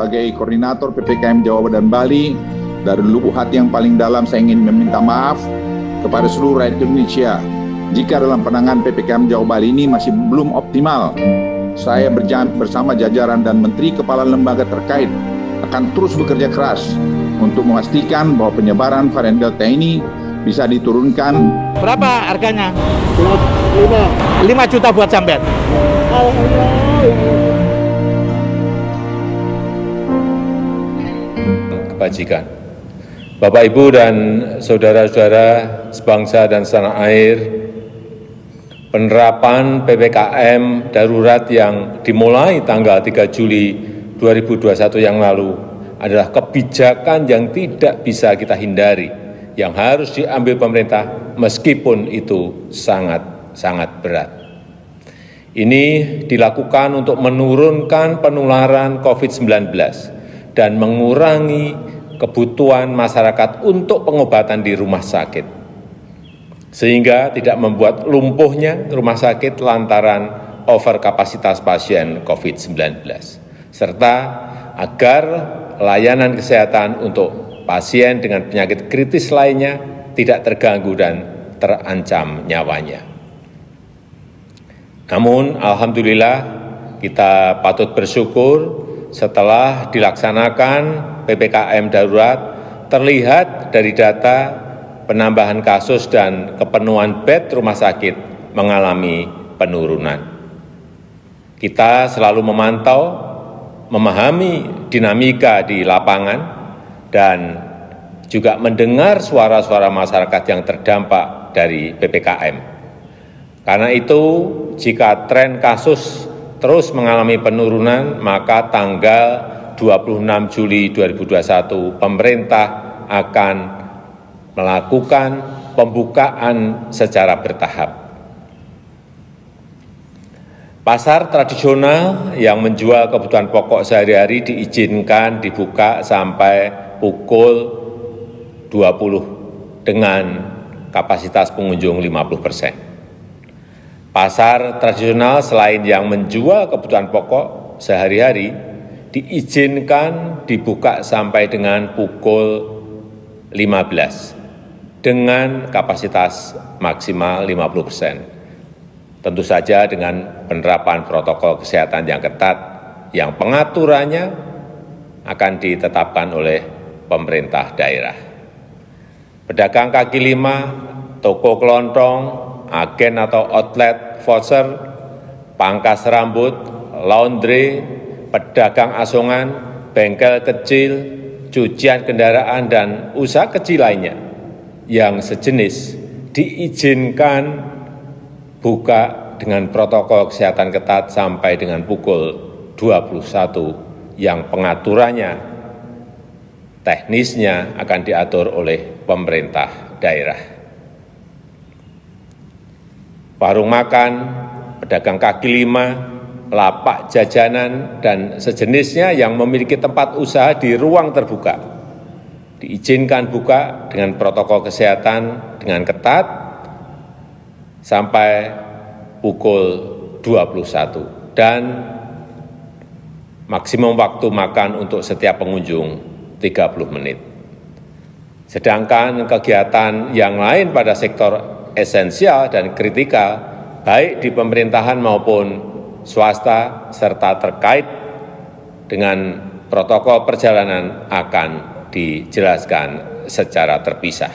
sebagai koordinator PPKM Jawa dan Bali, dari lubuk hati yang paling dalam saya ingin meminta maaf kepada seluruh rakyat Indonesia jika dalam penanganan PPKM Jawa Bali ini masih belum optimal. Saya bersama jajaran dan menteri kepala lembaga terkait akan terus bekerja keras untuk memastikan bahwa penyebaran varian Delta ini bisa diturunkan. Berapa harganya? 5 juta buat sampean. Kebajikan. Bapak, Ibu, dan saudara-saudara sebangsa dan setanah air, penerapan PPKM darurat yang dimulai tanggal 3 Juli 2021 yang lalu adalah kebijakan yang tidak bisa kita hindari, yang harus diambil pemerintah meskipun itu sangat berat. Ini dilakukan untuk menurunkan penularan COVID-19 dan mengurangi kebutuhan masyarakat untuk pengobatan di rumah sakit, sehingga tidak membuat lumpuhnya rumah sakit lantaran overkapasitas pasien COVID-19, serta agar layanan kesehatan untuk pasien dengan penyakit kritis lainnya tidak terganggu dan terancam nyawanya. Namun, alhamdulillah, kita patut bersyukur setelah dilaksanakan PPKM darurat, terlihat dari data penambahan kasus dan kepenuhan bed rumah sakit mengalami penurunan. Kita selalu memantau, memahami dinamika di lapangan, dan juga mendengar suara-suara masyarakat yang terdampak dari PPKM. Karena itu, jika tren kasus terus mengalami penurunan, maka tanggal 26 Juli 2021 pemerintah akan melakukan pembukaan secara bertahap. Pasar tradisional yang menjual kebutuhan pokok sehari-hari diizinkan dibuka sampai pukul 20 dengan kapasitas pengunjung 50%. Pasar tradisional selain yang menjual kebutuhan pokok sehari-hari diizinkan dibuka sampai dengan pukul 15 dengan kapasitas maksimal 50%. Tentu saja dengan penerapan protokol kesehatan yang ketat, yang pengaturannya akan ditetapkan oleh pemerintah daerah. Pedagang kaki lima, toko kelontong, agen atau outlet, voucher, pangkas rambut, laundry, pedagang asongan, bengkel kecil, cucian kendaraan, dan usaha kecil lainnya yang sejenis diizinkan buka dengan protokol kesehatan ketat sampai dengan pukul 21 yang pengaturannya teknisnya akan diatur oleh pemerintah daerah. Warung makan, pedagang kaki lima, lapak jajanan, dan sejenisnya yang memiliki tempat usaha di ruang terbuka diizinkan buka dengan protokol kesehatan dengan ketat sampai pukul 21 dan maksimum waktu makan untuk setiap pengunjung 30 menit. Sedangkan kegiatan yang lain pada sektor esensial dan kritikal, baik di pemerintahan maupun swasta, serta terkait dengan protokol perjalanan akan dijelaskan secara terpisah.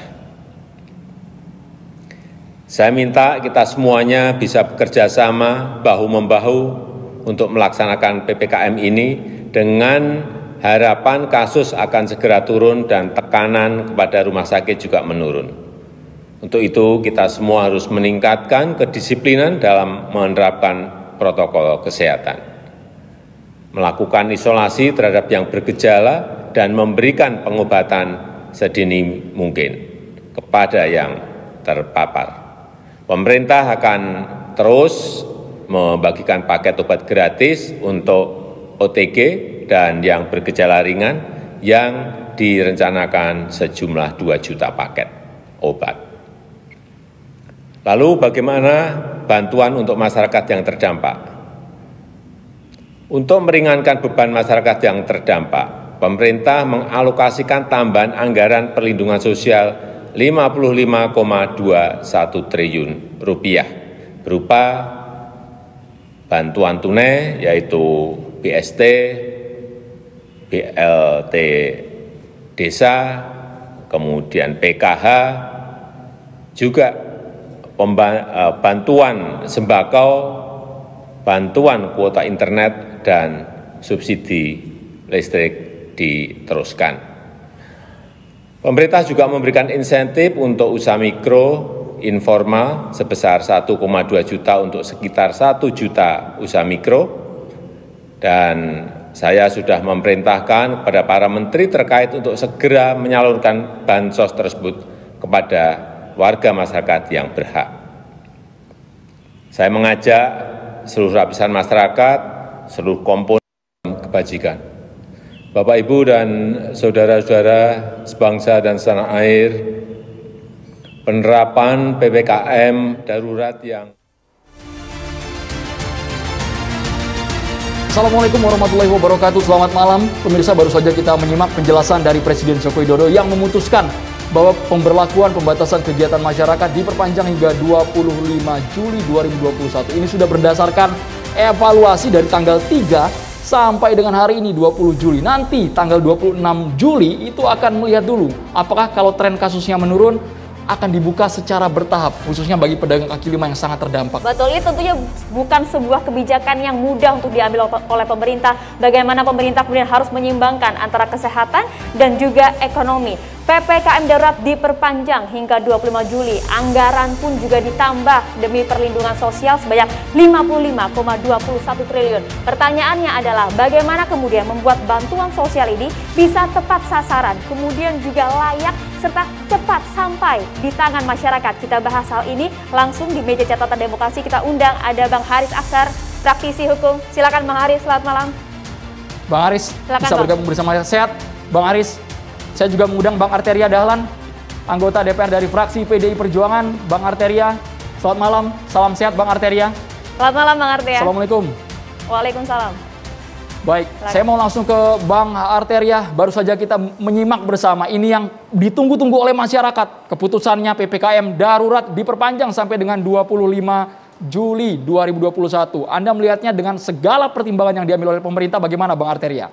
Saya minta kita semuanya bisa bekerja sama, bahu-membahu untuk melaksanakan PPKM ini dengan harapan kasus akan segera turun dan tekanan kepada rumah sakit juga menurun. Untuk itu, kita semua harus meningkatkan kedisiplinan dalam menerapkan protokol kesehatan, melakukan isolasi terhadap yang bergejala, dan memberikan pengobatan sedini mungkin kepada yang terpapar. Pemerintah akan terus membagikan paket obat gratis untuk OTG dan yang bergejala ringan yang direncanakan sejumlah 2 juta paket obat. Lalu bagaimana bantuan untuk masyarakat yang terdampak? Untuk meringankan beban masyarakat yang terdampak, pemerintah mengalokasikan tambahan anggaran perlindungan sosial Rp55,21 triliun berupa bantuan tunai yaitu BST, BLT Desa, kemudian PKH, juga bantuan sembako, bantuan kuota internet, dan subsidi listrik diteruskan. Pemerintah juga memberikan insentif untuk usaha mikro informal sebesar 1,2 juta untuk sekitar 1 juta usaha mikro, dan saya sudah memerintahkan kepada para menteri terkait untuk segera menyalurkan bansos tersebut kepada warga masyarakat yang berhak. Saya mengajak seluruh lapisan masyarakat, seluruh komponen kebajikan, Bapak, Ibu, dan saudara-saudara sebangsa dan setanah air, penerapan PPKM darurat yang Assalamualaikum warahmatullahi wabarakatuh. Selamat malam. Pemirsa, baru saja kita menyimak penjelasan dari Presiden Joko Widodo yang memutuskan bahwa pemberlakuan pembatasan kegiatan masyarakat diperpanjang hingga 25 Juli 2021. Ini sudah berdasarkan evaluasi dari tanggal 3 sampai dengan hari ini 20 Juli. Nanti tanggal 26 Juli itu akan melihat dulu apakah kalau tren kasusnya menurun akan dibuka secara bertahap, khususnya bagi pedagang kaki lima yang sangat terdampak. Betul, ini tentunya bukan sebuah kebijakan yang mudah untuk diambil oleh pemerintah. Bagaimana pemerintah kemudian harus menyeimbangkan antara kesehatan dan juga ekonomi. PPKM darurat diperpanjang hingga 25 Juli. Anggaran pun juga ditambah demi perlindungan sosial sebanyak 55,21 triliun. Pertanyaannya adalah bagaimana kemudian membuat bantuan sosial ini bisa tepat sasaran, kemudian juga layak serta cepat sampai di tangan masyarakat. Kita bahas hal ini langsung di meja catatan demokrasi. Kita undang ada Bang Haris Aksar, praktisi hukum. Silakan Bang Haris, selamat malam. Bang Haris, silakan, bisa bergabung bersama saya. Sehat, Bang Haris. Saya juga mengundang Bang Arteria Dahlan, anggota DPR dari fraksi PDI Perjuangan. Bang Arteria, selamat malam. Salam sehat Bang Arteria. Selamat malam Bang Arteria. Assalamualaikum. Waalaikumsalam. Baik, saya mau langsung ke Bang Arteria. Baru saja kita menyimak bersama ini yang ditunggu-tunggu oleh masyarakat. Keputusannya PPKM darurat diperpanjang sampai dengan 25 Juli 2021. Anda melihatnya dengan segala pertimbangan yang diambil oleh pemerintah, bagaimana Bang Arteria?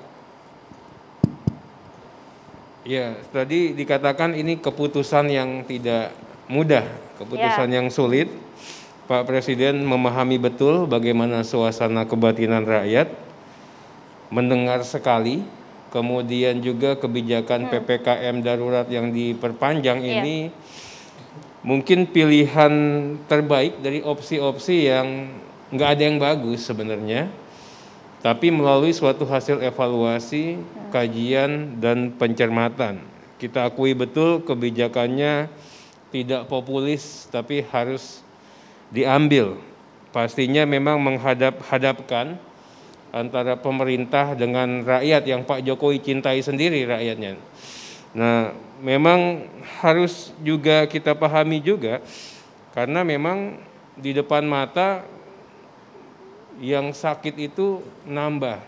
Ya, tadi dikatakan ini keputusan yang tidak mudah, keputusan yang sulit. Pak Presiden memahami betul bagaimana suasana kebatinan rakyat, mendengar sekali, kemudian juga kebijakan PPKM darurat yang diperpanjang ini mungkin pilihan terbaik dari opsi-opsi yang nggak ada yang bagus sebenarnya. Tapi melalui suatu hasil evaluasi, kajian, dan pencermatan. Kita akui betul kebijakannya tidak populis, tapi harus diambil. Pastinya memang menghadap-hadapkan antara pemerintah dengan rakyat yang Pak Jokowi cintai sendiri rakyatnya. Nah, memang harus juga kita pahami juga, karena memang di depan mata yang sakit itu nambah.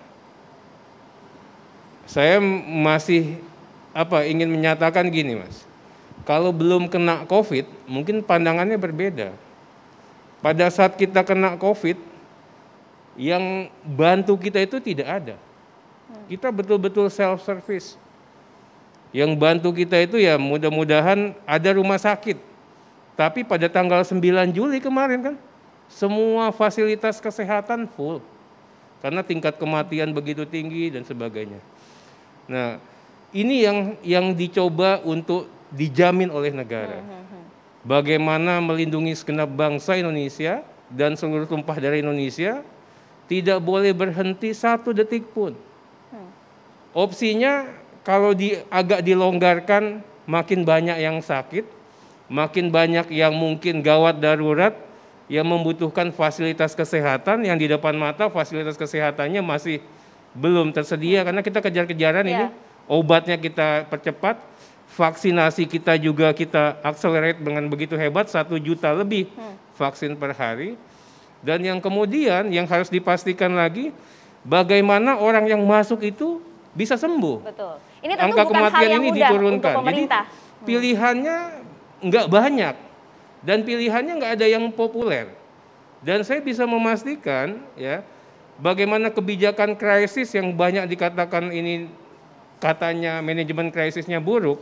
Saya masih ingin menyatakan gini, Mas. Kalau belum kena COVID, mungkin pandangannya berbeda. Pada saat kita kena COVID, yang bantu kita itu tidak ada. Kita betul-betul self-service. Yang bantu kita itu ya mudah-mudahan ada rumah sakit. Tapi pada tanggal 9 Juli kemarin kan, semua fasilitas kesehatan full. Karena tingkat kematian begitu tinggi dan sebagainya. Nah, ini yang dicoba untuk dijamin oleh negara. Bagaimana melindungi segenap bangsa Indonesia dan seluruh tumpah darah Indonesia tidak boleh berhenti 1 detik pun. Opsinya kalau agak dilonggarkan, makin banyak yang sakit, makin banyak yang mungkin gawat darurat, yang membutuhkan fasilitas kesehatan, yang di depan mata fasilitas kesehatannya masih belum tersedia karena kita kejar-kejaran ini, obatnya kita percepat, vaksinasi kita juga kita accelerate dengan begitu hebat, 1 juta lebih vaksin per hari. Dan yang kemudian yang harus dipastikan lagi, bagaimana orang yang masuk itu bisa sembuh. Betul. Ini tentu Angka bukan hal kematian yang ini mudah diturunkan. untuk pemerintah. Jadi pilihannya nggak banyak dan pilihannya nggak ada yang populer. Dan saya bisa memastikan ya bagaimana kebijakan krisis yang banyak dikatakan ini katanya manajemen krisisnya buruk.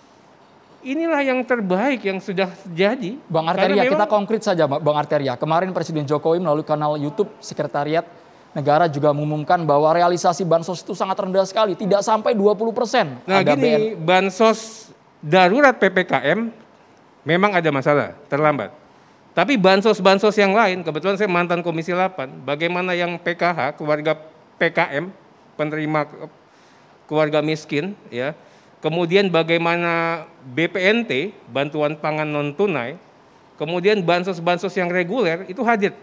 Inilah yang terbaik yang sudah terjadi. Bang Arteria, kita konkret saja Bang Arteria. Kemarin Presiden Jokowi melalui kanal YouTube Sekretariat Negara juga mengumumkan bahwa realisasi bansos itu sangat rendah sekali, tidak sampai 20%. Nah gini, bansos darurat PPKM memang ada masalah, terlambat. Tapi bansos-bansos yang lain, kebetulan saya mantan Komisi 8, bagaimana yang PKH, keluarga PKM, penerima keluarga miskin, ya. Kemudian bagaimana BPNT, bantuan pangan non tunai, kemudian bansos-bansos yang reguler itu hadir.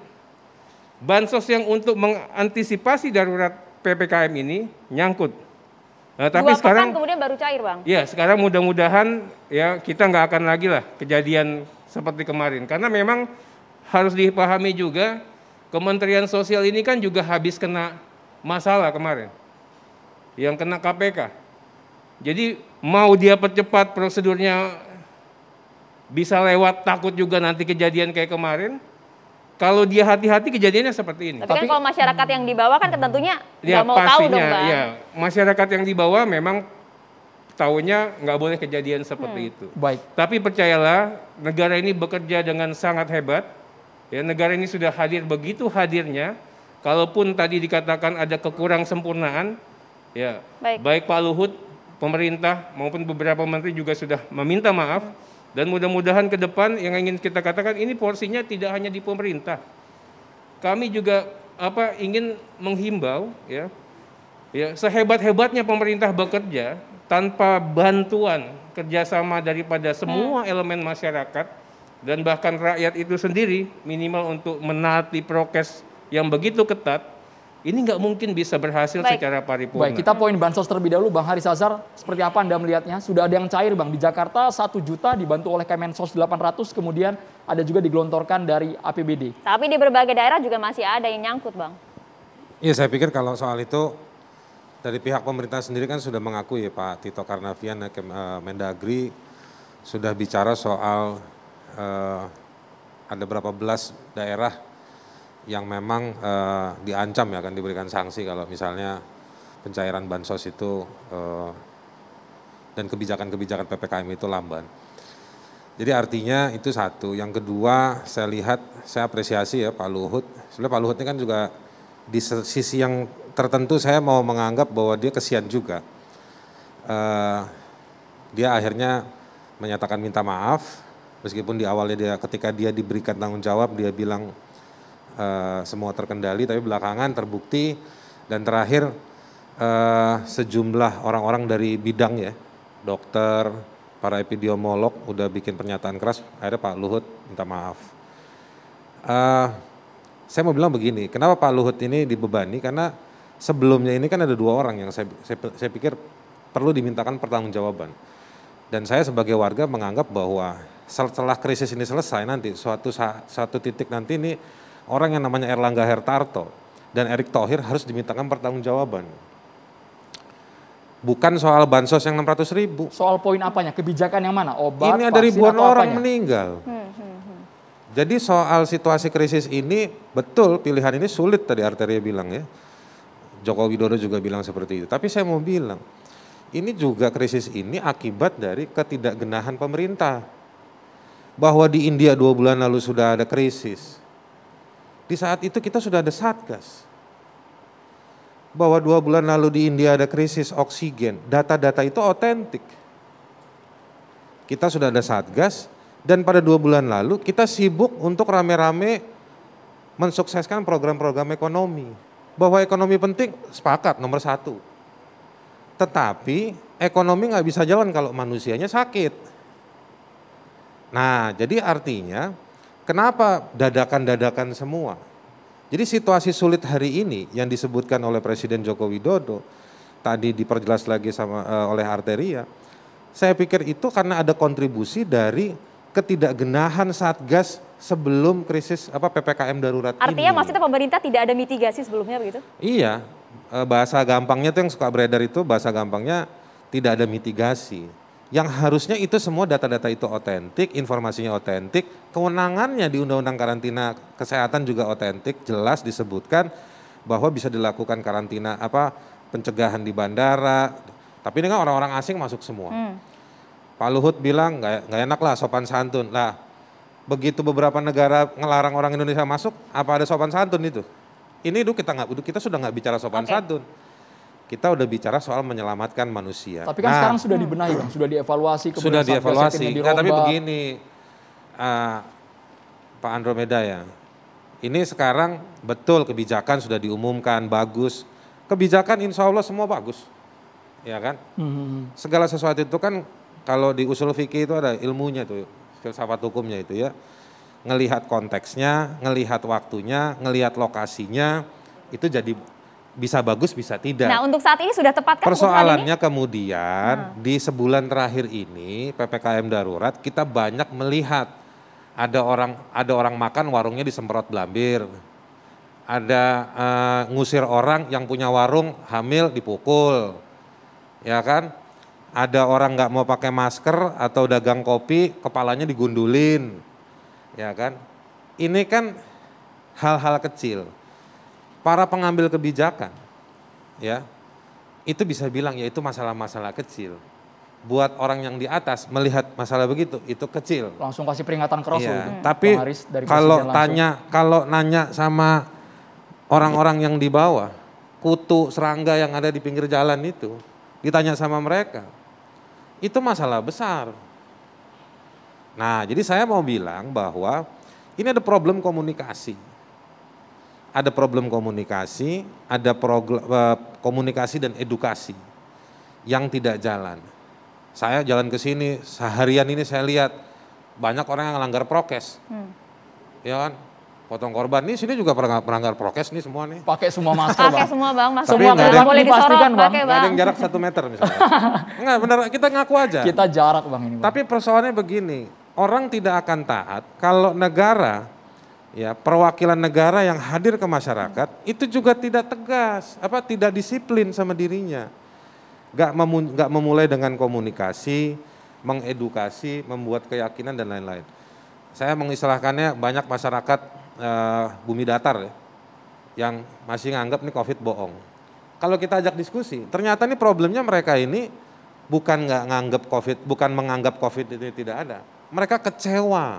Bansos yang untuk mengantisipasi darurat PPKM ini nyangkut. Nah, tapi sekarang kemudian baru cair, Bang. Ya, sekarang mudah-mudahan ya kita nggak akan lagi lah kejadian seperti kemarin. Karena memang harus dipahami juga Kementerian Sosial ini kan juga habis kena masalah kemarin. Yang kena KPK. Jadi mau dia percepat prosedurnya bisa lewat, takut juga nanti kejadian kayak kemarin. Kalau dia hati-hati kejadiannya seperti ini. Tapi kan kalau masyarakat yang dibawa kan tentunya nggak mau tahu dong, Bang. Ya, masyarakat yang dibawa memang tahunya nggak boleh kejadian seperti itu. Baik. Tapi percayalah, negara ini bekerja dengan sangat hebat. Ya, negara ini sudah hadir begitu hadirnya. Kalaupun tadi dikatakan ada kekurang sempurnaan, ya baik Pak Luhut, pemerintah maupun beberapa menteri juga sudah meminta maaf. Dan mudah-mudahan ke depan yang ingin kita katakan ini porsinya tidak hanya di pemerintah. Kami juga ingin menghimbau ya sehebat-hebatnya pemerintah bekerja tanpa bantuan kerjasama daripada semua elemen masyarakat dan bahkan rakyat itu sendiri minimal untuk menaati prokes yang begitu ketat. Ini nggak mungkin bisa berhasil secara paripurna. Baik, kita poin bansos terlebih dahulu. Bang Haris Azhar, seperti apa Anda melihatnya? Sudah ada yang cair, Bang. Di Jakarta 1 juta dibantu oleh Kemensos 800, kemudian ada juga digelontorkan dari APBD. Tapi di berbagai daerah juga masih ada yang nyangkut, Bang. Iya, saya pikir kalau soal itu dari pihak pemerintah sendiri kan sudah mengakui ya Pak Tito Karnavian, Mendagri, sudah bicara soal ada berapa belas daerah yang memang diancam ya akan diberikan sanksi kalau misalnya pencairan bansos itu dan kebijakan-kebijakan PPKM itu lamban. Jadi artinya itu satu. Yang kedua, saya lihat, saya apresiasi ya Pak Luhut. Sebenarnya Pak Luhut ini kan juga di sisi yang tertentu saya mau menganggap bahwa dia kesian juga. Dia akhirnya menyatakan minta maaf, meskipun di awalnya ketika dia diberikan tanggung jawab dia bilang semua terkendali, tapi belakangan terbukti dan terakhir sejumlah orang-orang dari bidang ya, dokter, para epidemiolog udah bikin pernyataan keras, akhirnya Pak Luhut minta maaf. Saya mau bilang begini, kenapa Pak Luhut ini dibebani? Karena sebelumnya ini kan ada 2 orang yang saya pikir perlu dimintakan pertanggungjawaban. Dan saya sebagai warga menganggap bahwa setelah krisis ini selesai nanti suatu titik nanti ini orang yang namanya Erlangga Hartarto dan Erick Thohir harus dimintakan pertanggungjawaban. Bukan soal bansos yang 600.000. Soal poin apanya? Kebijakan yang mana? Obat, ini ada ribuan orang apanya? meninggal. Jadi soal situasi krisis ini betul pilihan ini sulit tadi Arteria bilang ya. Joko Widodo juga bilang seperti itu. Tapi saya mau bilang ini juga krisis ini akibat dari ketidakgenahan pemerintah. Bahwa di India 2 bulan lalu sudah ada krisis. Di saat itu kita sudah ada Satgas. Bahwa 2 bulan lalu di India ada krisis oksigen, data-data itu otentik. Kita sudah ada Satgas dan pada 2 bulan lalu kita sibuk untuk rame-rame mensukseskan program-program ekonomi. Bahwa ekonomi penting, sepakat nomor 1. Tetapi ekonomi nggak bisa jalan kalau manusianya sakit. Nah, jadi artinya kenapa dadakan-dadakan semua? Jadi situasi sulit hari ini yang disebutkan oleh Presiden Joko Widodo, tadi diperjelas lagi oleh Arteria, saya pikir itu karena ada kontribusi dari ketidakgenahan Satgas sebelum krisis PPKM darurat ini. Artinya maksudnya pemerintah tidak ada mitigasi sebelumnya begitu? Iya, bahasa gampangnya tuh yang suka beredar itu bahasa gampangnya tidak ada mitigasi. Yang harusnya itu semua data-data itu otentik, informasinya otentik, kewenangannya di Undang-Undang Karantina Kesehatan juga otentik, jelas disebutkan bahwa bisa dilakukan karantina pencegahan di bandara. Tapi ini kan orang-orang asing masuk semua. Pak Luhut bilang nggak enak lah sopan santun. Lah begitu beberapa negara ngelarang orang Indonesia masuk, apa ada sopan santun itu? Ini kita sudah nggak bicara sopan santun. Kita udah bicara soal menyelamatkan manusia. Tapi kan sekarang sudah dibenahi Bang, sudah dievaluasi. Sudah dievaluasi, tapi begini Pak Andromeda ya, ini sekarang betul kebijakan sudah diumumkan, bagus. Kebijakan insya Allah semua bagus, ya kan? Segala sesuatu itu kan kalau di usul fikih itu ada ilmunya tuh, filsafat hukumnya itu ya. Ngelihat konteksnya, ngelihat waktunya, ngelihat lokasinya, itu jadi bisa bagus, bisa tidak. Nah, untuk saat ini sudah tepat kan persoalannya kemudian di sebulan terakhir ini PPKM darurat kita banyak melihat ada orang makan warungnya disemprot belambir. Ada ngusir orang yang punya warung hamil dipukul. Ya kan? Ada orang nggak mau pakai masker atau dagang kopi kepalanya digundulin. Ya kan? Ini kan hal-hal kecil. Para pengambil kebijakan, ya, itu bisa bilang ya itu masalah-masalah kecil. Buat orang yang di atas melihat masalah begitu, itu kecil. Langsung kasih peringatan keras ya, tapi kalau nanya sama orang-orang yang di bawah, kutu serangga yang ada di pinggir jalan itu, ditanya sama mereka, itu masalah besar. Nah, jadi saya mau bilang bahwa ini ada problem komunikasi. Ada problem komunikasi, ada komunikasi dan edukasi yang tidak jalan. Saya jalan ke sini, seharian ini saya lihat banyak orang yang melanggar prokes. Ya kan, potong korban nih sini juga melanggar prokes nih semua nih. Pakai semua masker, pakai semua Bang, masker semua nggak boleh disorot, Bang. pakai Nggak ada yang jarak 1 meter misalnya. Enggak, benar kita ngaku aja. Kita jarak Bang ini Bang. Tapi persoalannya begini, orang tidak akan taat kalau negara, ya perwakilan negara yang hadir ke masyarakat itu juga tidak tegas, tidak disiplin sama dirinya, nggak memulai dengan komunikasi, mengedukasi, membuat keyakinan dan lain-lain. Saya mengistilahkannya banyak masyarakat bumi datar ya, yang masih nganggap nih COVID bohong. Kalau kita ajak diskusi, ternyata nih problemnya mereka ini bukan nggak nganggap COVID, bukan menganggap COVID itu tidak ada, mereka kecewa.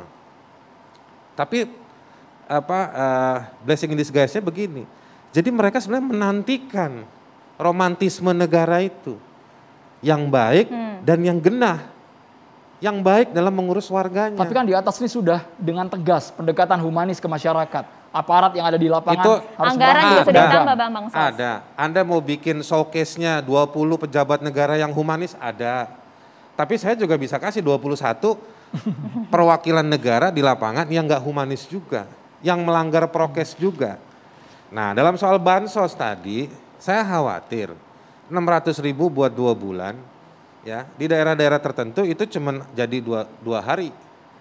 Tapi blessing in disguise-nya begini. Jadi mereka sebenarnya menantikan romantisme negara itu yang baik dan yang genah, yang baik dalam mengurus warganya. Tapi kan di atas ini sudah dengan tegas pendekatan humanis ke masyarakat. Aparat yang ada di lapangan itu harus anggaran juga sudah ditambah Bang Sos. Ada. Anda mau bikin showcase-nya 20 pejabat negara yang humanis ada. Tapi saya juga bisa kasih 21 perwakilan negara di lapangan yang nggak humanis juga, yang melanggar prokes juga. Nah, dalam soal bansos tadi, saya khawatir 600.000 buat 2 bulan, ya di daerah-daerah tertentu itu cuma jadi dua hari,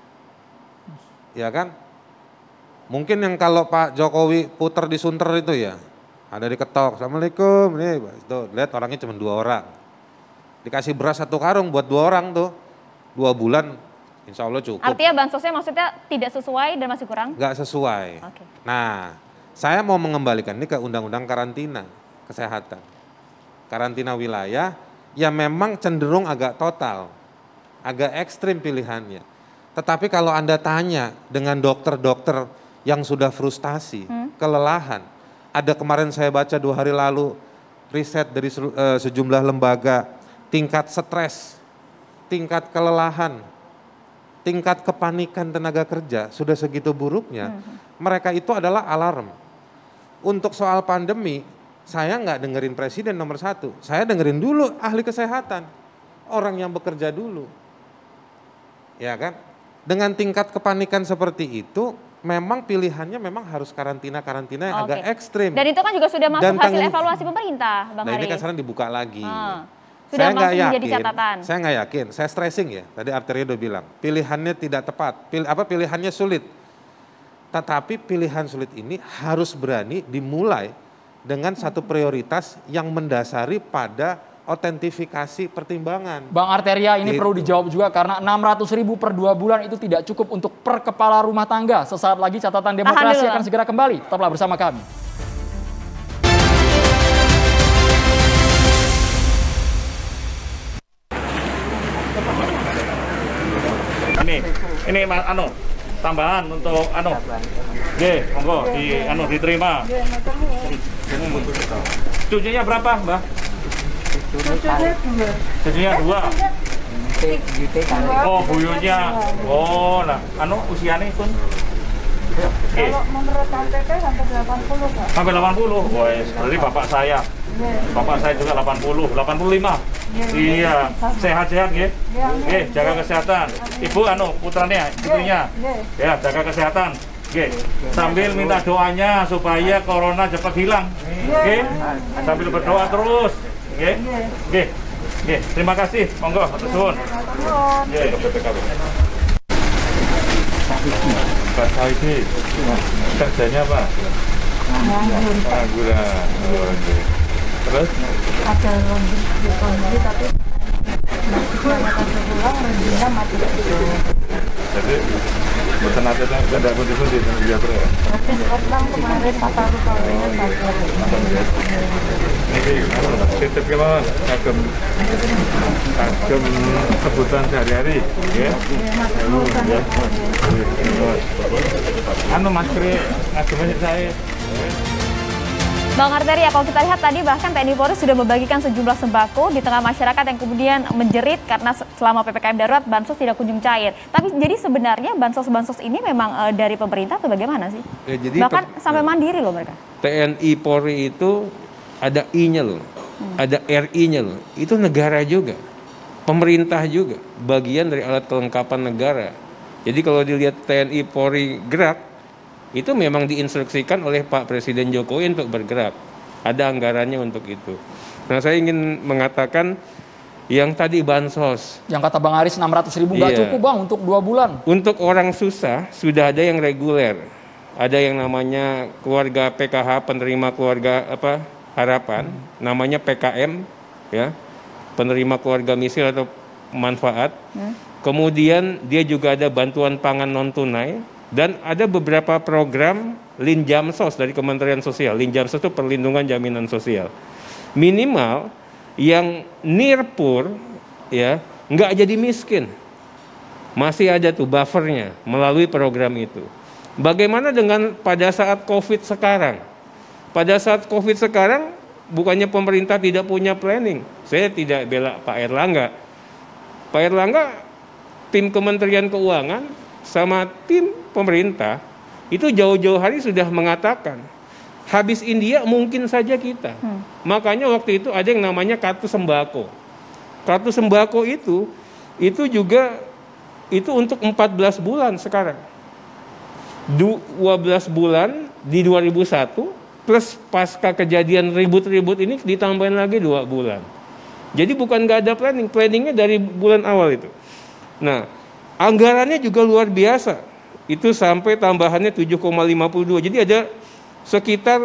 ya kan? Mungkin yang kalau Pak Jokowi puter di Sunter itu ya, ada diketok, Assalamualaikum, nih, tuh lihat orangnya cuma 2 orang, dikasih beras 1 karung buat 2 orang tuh, 2 bulan. Insya Allah cukup. Artinya bansosnya maksudnya tidak sesuai dan masih kurang? Nggak sesuai. Okay. Nah, saya mau mengembalikan ini ke Undang-Undang Karantina Kesehatan. Karantina wilayah yang memang cenderung agak total, agak ekstrim pilihannya. Tetapi kalau Anda tanya dengan dokter-dokter yang sudah frustasi, kelelahan. Ada kemarin saya baca 2 hari lalu, riset dari sejumlah lembaga, tingkat stres, tingkat kelelahan, tingkat kepanikan tenaga kerja sudah segitu buruknya, mereka itu adalah alarm. Untuk soal pandemi, saya nggak dengerin presiden nomor 1, saya dengerin dulu ahli kesehatan, orang yang bekerja dulu. Ya kan? Dengan tingkat kepanikan seperti itu, memang pilihannya memang harus karantina-karantina yang agak ekstrim. Dan itu kan juga sudah masuk hasil evaluasi pemerintah, Bang Haris. Nah ini kan sekarang dibuka lagi. Sudah saya nggak yakin, menjadi catatan. Saya nggak yakin, saya stressing ya. Tadi Arteria udah bilang, pilihannya tidak tepat, pilihannya sulit. Tetapi pilihan sulit ini harus berani dimulai dengan satu prioritas yang mendasari pada otentifikasi pertimbangan. Bang Arteria, ini perlu dijawab juga karena 600.000 per 2 bulan itu tidak cukup untuk per kepala rumah tangga. Sesaat lagi catatan demokrasi akan segera kembali. Tetaplah bersama kami. Ini tambahan untuk monggo diterima. Cucunya berapa, Mbak? Cucunya 2. Oh, buyutnya. Oh, nah, usianya pun. Kalau menurut KTP sampai 80, Pak. Sampai 80. Wes, berarti bapak saya. Bapak saya juga 80, 85. Iya, sehat-sehat nggih. Nggih, jaga kesehatan. Ibu putranya, istrinya. Ya, jaga kesehatan. Nggih. Sambil minta doanya supaya corona cepat hilang. Nggih. Sambil berdoa terus. Nggih. Nggih. Nggih, terima kasih. Monggo, atur nuwun. Nggih. Pak Saidi, kerjanya apa? Pengangguran. Terus? Ada laundry tapi kebanyakan sepulang rezekinya mati. Jadi, bukan ada kunci-kunci di Japra ya? Tapi sekarang kemarin kata rupanya Ini titip kemauan, kagem kebutuhan sehari-hari, ya? Masker ngagemin saya. Bang Arteria, kalau kita lihat tadi bahkan TNI Polri sudah membagikan sejumlah sembako di tengah masyarakat yang kemudian menjerit karena selama PPKM darurat bansos tidak kunjung cair. Tapi jadi sebenarnya bansos-bansos ini memang dari pemerintah atau bagaimana sih? Ya, jadi bahkan sampai mandiri loh mereka. TNI Polri itu ada I-nya loh, ada RI-nya loh. Itu negara juga, pemerintah juga, bagian dari alat kelengkapan negara. Jadi kalau dilihat TNI Polri gerak, itu memang diinstruksikan oleh Pak Presiden Jokowi untuk bergerak. Ada anggarannya untuk itu. Nah, saya ingin mengatakan yang tadi bansos. Yang kata Bang Aris 600.000 nggak cukup, Bang, untuk 2 bulan. Untuk orang susah sudah ada yang reguler. Ada yang namanya keluarga PKH, penerima keluarga harapan, namanya PKM, ya, penerima keluarga misil atau manfaat. Kemudian dia juga ada bantuan pangan non tunai. Dan ada beberapa program Linjamsos dari Kementerian Sosial. Linjamsos itu perlindungan jaminan sosial. Minimal yang nirpur ya nggak jadi miskin. Masih ada tuh buffernya melalui program itu. Bagaimana dengan pada saat COVID sekarang? Pada saat COVID sekarang bukannya pemerintah tidak punya planning. Saya tidak bela Pak Erlangga. Pak Erlangga, tim Kementerian Keuangan sama tim pemerintah itu jauh-jauh hari sudah mengatakan habis India mungkin saja kita. Makanya waktu itu ada yang namanya kartu sembako. Kartu sembako itu juga itu untuk 14 bulan sekarang. 12 bulan di 2001 plus pasca kejadian ribut-ribut ini ditambahin lagi 2 bulan. Jadi bukan nggak ada planning, planningnya dari bulan awal itu. Nah, anggarannya juga luar biasa. Itu sampai tambahannya 7,52. Jadi ada sekitar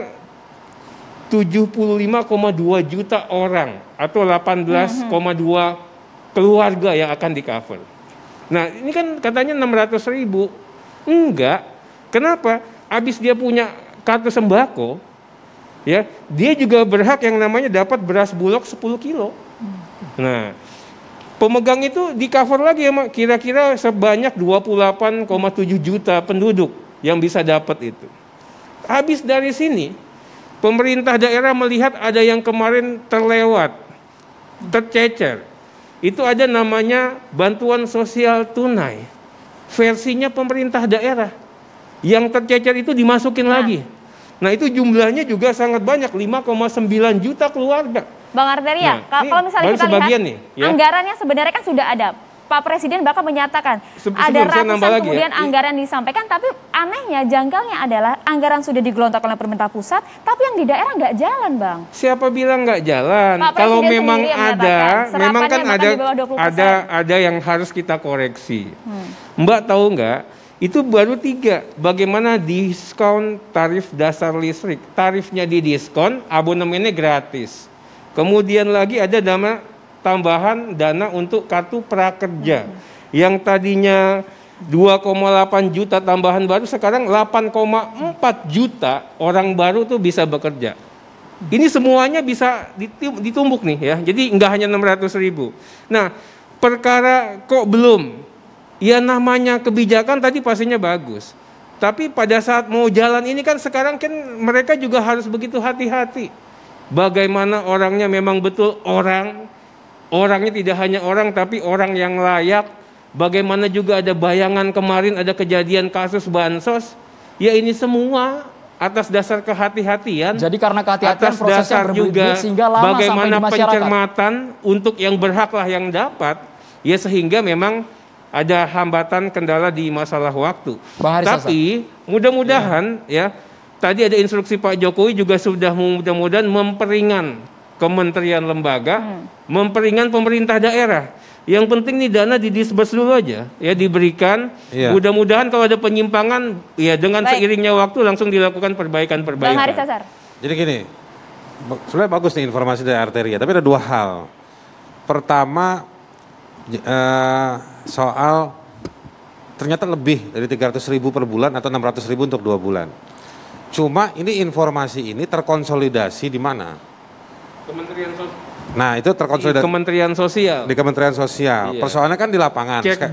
75,2 juta orang atau 18,2 keluarga yang akan di-cover. Nah, ini kan katanya 600.000. Enggak. Kenapa? Habis dia punya kartu sembako, ya, dia juga berhak yang namanya dapat beras bulog 10 kilo. Nah, pemegang itu di-cover lagi ya, kira-kira sebanyak 28,7 juta penduduk yang bisa dapat itu. Habis dari sini, pemerintah daerah melihat ada yang kemarin terlewat, tercecer. Itu ada namanya bantuan sosial tunai. Versinya pemerintah daerah. Yang tercecer itu dimasukin lagi. Nah, itu jumlahnya juga sangat banyak, 5,9 juta keluarga. Bang Arteria, kalau misalnya kita lihat nih, ya. Anggarannya sebenarnya kan sudah ada. Pak Presiden bahkan menyatakan ada ratusan kemudian anggaran disampaikan, tapi anehnya, janggalnya adalah anggaran sudah digelontorkan oleh pemerintah pusat, tapi yang di daerah nggak jalan, Bang. Siapa bilang nggak jalan? Kalau memang ada, memang kan ada yang harus kita koreksi. Mbak tahu nggak? Itu baru 3. Bagaimana diskon tarif dasar listrik. Tarifnya didiskon, abonemennya gratis. Kemudian lagi ada tambahan dana untuk kartu prakerja. Yang tadinya 2,8 juta tambahan baru, sekarang 8,4 juta orang baru tuh bisa bekerja. Ini semuanya bisa ditumbuk nih ya. Jadi nggak hanya 600.000. Nah, perkara kok belum? Ya namanya kebijakan tadi pastinya bagus. Tapi pada saat mau jalan ini kan sekarang kan mereka juga harus begitu hati-hati. Bagaimana orangnya memang betul orangnya tidak hanya orang tapi orang yang layak. Bagaimana juga ada bayangan kemarin ada kejadian kasus bansos. Ya ini semua atas dasar kehati-hatian. Jadi karena kehati-hatian atas prosesnya dasar juga sehingga lama bagaimana sampai di masyarakat. pencermatan untuk yang berhaklah yang dapat. Ya sehingga memang ada hambatan kendala di masalah waktu. Tapi mudah-mudahan ya tadi ada instruksi Pak Jokowi juga sudah mudah-mudahan memperingan kementerian lembaga, memperingan pemerintah daerah. Yang penting nih dana didisbers dulu aja ya diberikan. Mudah-mudahan kalau ada penyimpangan ya dengan seiringnya waktu langsung dilakukan perbaikan-perbaikan. Bang Haris Azhar. Jadi gini, sebenarnya bagus nih informasi dari Arteria, tapi ada 2 hal. Pertama soal ternyata lebih dari 300.000 per bulan atau 600.000 untuk 2 bulan. Cuma ini informasi ini terkonsolidasi di mana? Kementerian Sosial. Nah itu terkonsolidasi. Kementerian Sosial. Di Kementerian Sosial. Iya. Persoalannya kan di lapangan. Cek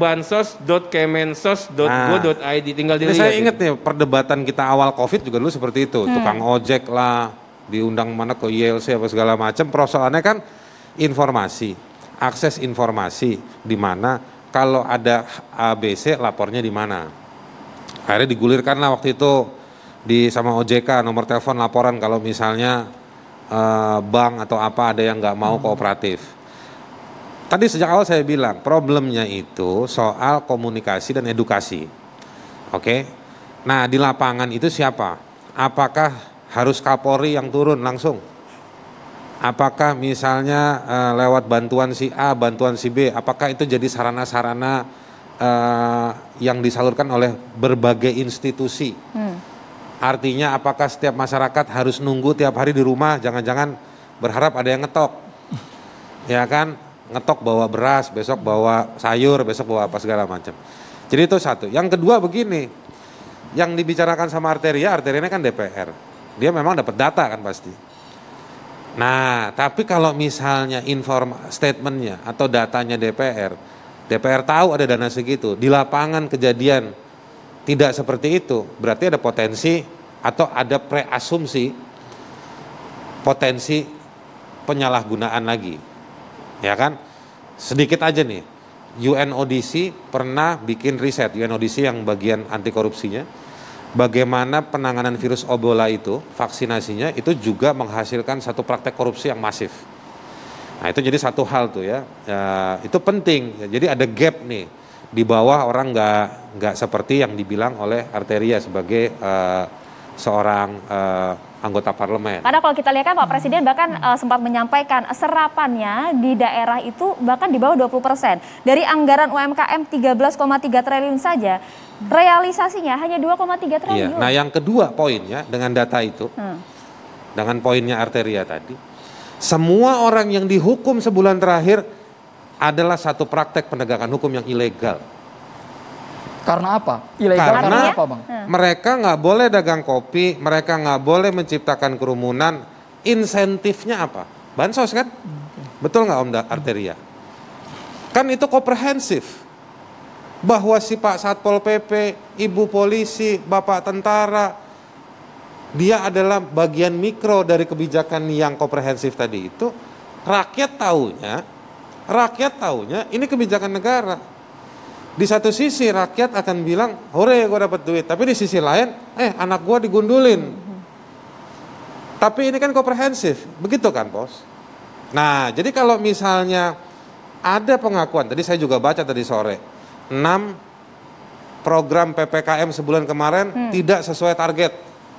bansos.kemensos.go.id tinggal dilihat. Saya ingat nih perdebatan kita awal COVID juga dulu seperti itu. Tukang ojek lah, diundang mana ke YLC apa segala macam. Persoalannya kan informasi, akses informasi di mana kalau ada ABC lapornya di mana. Akhirnya digulirkan lah waktu itu sama OJK nomor telepon laporan kalau misalnya bank atau apa ada yang nggak mau kooperatif. Tadi sejak awal saya bilang problemnya itu soal komunikasi dan edukasi. Oke. Nah di lapangan itu siapa? Apakah harus Kapolri yang turun langsung? Apakah misalnya lewat bantuan si A, bantuan si B, apakah itu jadi sarana-sarana yang disalurkan oleh berbagai institusi? Artinya apakah setiap masyarakat harus nunggu tiap hari di rumah, jangan-jangan berharap ada yang ngetok. Ya kan, ngetok bawa beras, besok bawa sayur, besok bawa apa segala macam. Jadi itu satu. Yang kedua begini, yang dibicarakan sama Arteria ini kan DPR. Dia memang dapat data kan pasti. Nah, tapi kalau misalnya statementnya atau datanya DPR tahu ada dana segitu, di lapangan kejadian tidak seperti itu, berarti ada potensi atau ada preasumsi potensi penyalahgunaan lagi. Ya kan? Sedikit aja nih, UNODC pernah bikin riset, UNODC yang bagian anti korupsinya, bagaimana penanganan virus Ebola itu, vaksinasinya itu juga menghasilkan satu praktek korupsi yang masif. Nah itu jadi satu hal tuh ya, itu penting. Ya, jadi ada gap nih, di bawah orang nggak seperti yang dibilang oleh Arteria sebagai seorang anggota parlemen. Karena kalau kita lihat kan Pak Presiden bahkan sempat menyampaikan serapannya di daerah itu bahkan di bawah 20%. Dari anggaran UMKM 13,3 triliun saja, realisasinya hanya 2,3 triliun. Iya. Nah yang kedua poinnya dengan data itu, dengan poinnya Arteria tadi, semua orang yang dihukum sebulan terakhir adalah satu praktek penegakan hukum yang ilegal. Karena apa? Ilegal karena apa, Bang? Mereka nggak boleh dagang kopi, mereka nggak boleh menciptakan kerumunan. Insentifnya apa? Bansos kan? Betul nggak Om Arteria? Kan itu komprehensif. Bahwa si Pak Satpol PP, Ibu Polisi, Bapak Tentara, dia adalah bagian mikro dari kebijakan yang komprehensif tadi itu. Rakyat taunya ini kebijakan negara. Di satu sisi rakyat akan bilang, hore gue dapat duit. Tapi di sisi lain, anak gue digundulin. Tapi ini kan komprehensif, begitu kan Bos? Nah jadi kalau misalnya ada pengakuan, tadi saya juga baca tadi sore, 6 program PPKM sebulan kemarin tidak sesuai target.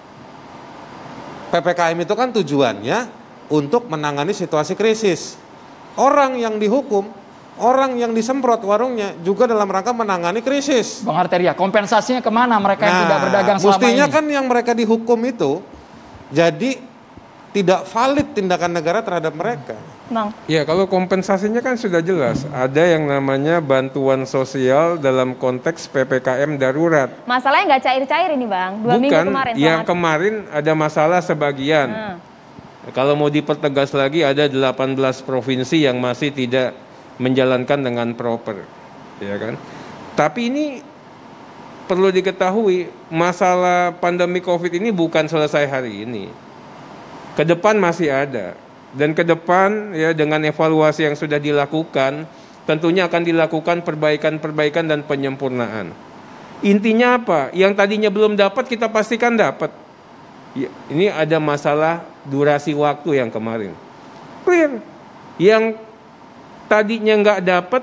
PPKM itu kan tujuannya untuk menangani situasi krisis. Orang yang dihukum orang yang disemprot warungnya juga dalam rangka menangani krisis. Bang Arteria, kompensasinya kemana mereka yang tidak berdagang selama mestinya ini? kan yang mereka dihukum itu jadi tidak valid tindakan negara terhadap mereka. Bang. Ya, kalau kompensasinya kan sudah jelas. Ada yang namanya bantuan sosial dalam konteks PPKM darurat. Masalahnya nggak cair-cair ini Bang, 2 minggu kemarin. Yang kemarin ada masalah sebagian. Kalau mau dipertegas lagi ada 18 provinsi yang masih tidak menjalankan dengan proper, ya kan? Tapi ini perlu diketahui, masalah pandemi COVID ini bukan selesai hari ini. Ke depan masih ada. Dan ke depan ya dengan evaluasi yang sudah dilakukan, tentunya akan dilakukan perbaikan-perbaikan dan penyempurnaan. Intinya apa? Yang tadinya belum dapat kita pastikan dapat. Ya, ini ada masalah durasi waktu yang kemarin. Clear. Yang tadinya nggak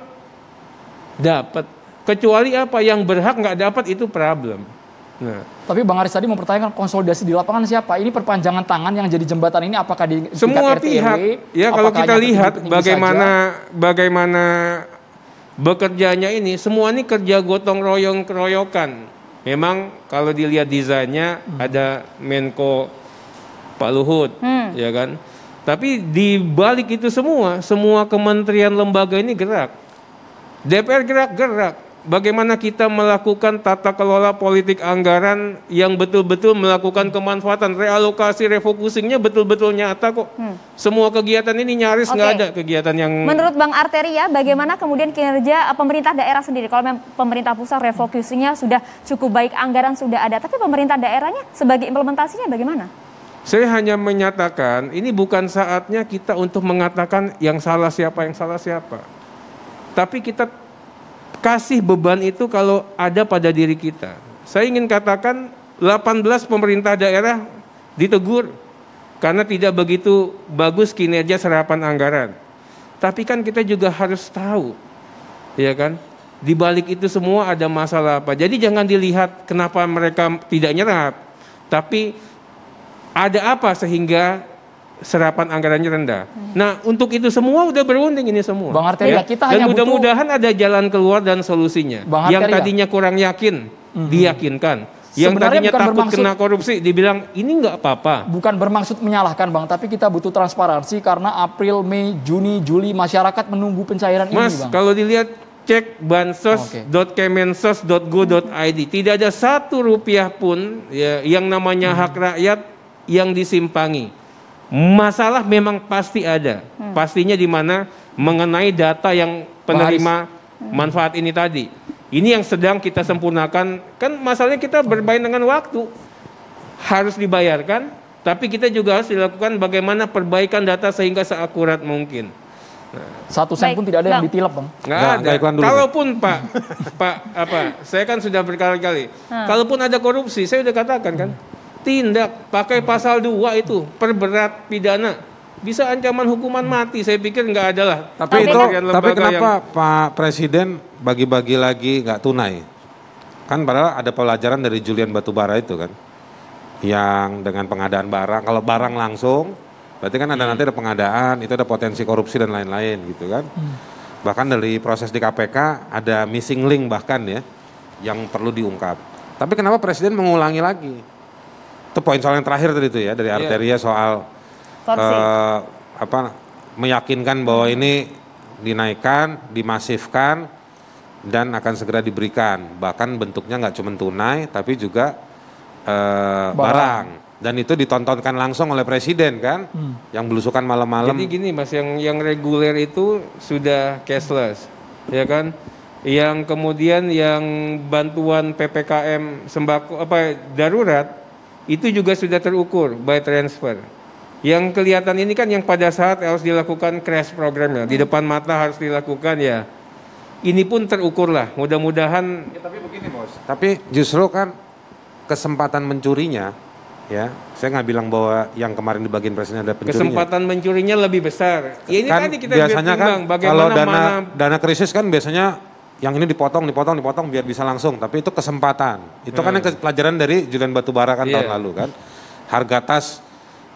dapat. Kecuali apa yang berhak nggak dapat itu problem. Nah, tapi Bang Aris tadi mempertanyakan konsolidasi di lapangan siapa? Ini perpanjangan tangan yang jadi jembatan ini apakah di semua tingkat pihak? RT, Ya kalau kita lihat bagaimana bekerjanya ini, semua ini kerja gotong royong keroyokan. Memang kalau dilihat desainnya ada Menko Pak Luhut, ya kan? Tapi di balik itu semua kementerian lembaga ini gerak. DPR gerak-gerak. Bagaimana kita melakukan tata kelola politik anggaran yang betul-betul melakukan kemanfaatan, realokasi, refocusingnya betul-betul nyata kok. Semua kegiatan ini nyaris nggak ada kegiatan yang... Menurut Bang Arteria, bagaimana kemudian kinerja pemerintah daerah sendiri? Kalau pemerintah pusat refocusingnya sudah cukup baik, anggaran sudah ada, tapi pemerintah daerahnya sebagai implementasinya bagaimana? Saya hanya menyatakan, ini bukan saatnya kita untuk mengatakan yang salah siapa. Tapi kita kasih beban itu kalau ada pada diri kita. Saya ingin katakan 18 pemerintah daerah ditegur karena tidak begitu bagus kinerja serapan anggaran. Tapi kan kita juga harus tahu, ya kan, di balik itu semua ada masalah apa. Jadi jangan dilihat kenapa mereka tidak nyerap, tapi ada apa sehingga serapan anggarannya rendah. Nah, untuk itu semua udah berunding ini semua. Bang Arteria, kita dan hanya mudah-mudahan ada jalan keluar dan solusinya. Yang tadinya kurang yakin, diyakinkan. Yang tadinya takut kena korupsi, dibilang ini nggak apa-apa. Bukan bermaksud menyalahkan Bang, tapi kita butuh transparansi karena April, Mei, Juni, Juli masyarakat menunggu pencairan ini Bang. Kalau dilihat cek bansos.kemensos.go.id, tidak ada 1 rupiah pun ya, yang namanya hak rakyat yang disimpangi. Masalah memang pasti ada. Pastinya di mana mengenai data yang penerima manfaat ini tadi. Ini yang sedang kita sempurnakan. Kan masalahnya kita bermain dengan waktu. Harus dibayarkan, tapi kita juga harus dilakukan bagaimana perbaikan data sehingga seakurat mungkin. Nah, 1 sen pun tidak ada yang ditilap Bang. Nggak ada. Kalaupun saya kan sudah berkali-kali. Kalaupun ada korupsi, saya sudah katakan kan. Tindak pakai pasal 2 itu perberat pidana, bisa ancaman hukuman mati. Saya pikir nggak ada lah. Tapi kenapa Pak Presiden bagi-bagi lagi nggak tunai? Kan padahal ada pelajaran dari Julian Batubara itu kan, yang dengan pengadaan barang. Kalau barang langsung, berarti kan nanti ada pengadaan, itu ada potensi korupsi dan lain-lain gitu kan. Bahkan dari proses di KPK ada missing link bahkan ya, yang perlu diungkap. Tapi kenapa Presiden mengulangi lagi? Itu poin soal yang terakhir tadi itu ya dari Arteria soal meyakinkan bahwa ini dinaikkan, dimasifkan dan akan segera diberikan. Bahkan bentuknya nggak cuma tunai tapi juga barang. Dan itu ditontonkan langsung oleh Presiden kan, yang belusukan malam-malam. Jadi gini Mas, yang reguler itu sudah cashless, ya kan? Yang kemudian yang bantuan PPKM sembako darurat itu juga sudah terukur by transfer. Yang kelihatan ini kan yang pada saat harus dilakukan crash programnya, di depan mata harus dilakukan ya. Ini pun terukur lah, mudah-mudahan. Ya, tapi begini Bos, tapi justru kan kesempatan mencurinya, ya saya nggak bilang bahwa yang kemarin dibagiin Presiden ada pencurinya. Kesempatan mencurinya lebih besar. Ya, ini kan tadi kita biasanya kan kalau dana krisis kan biasanya yang ini dipotong biar bisa langsung, tapi itu kesempatan. Itu kan yang pelajaran dari Julian Batubara kan tahun lalu kan. Harga tas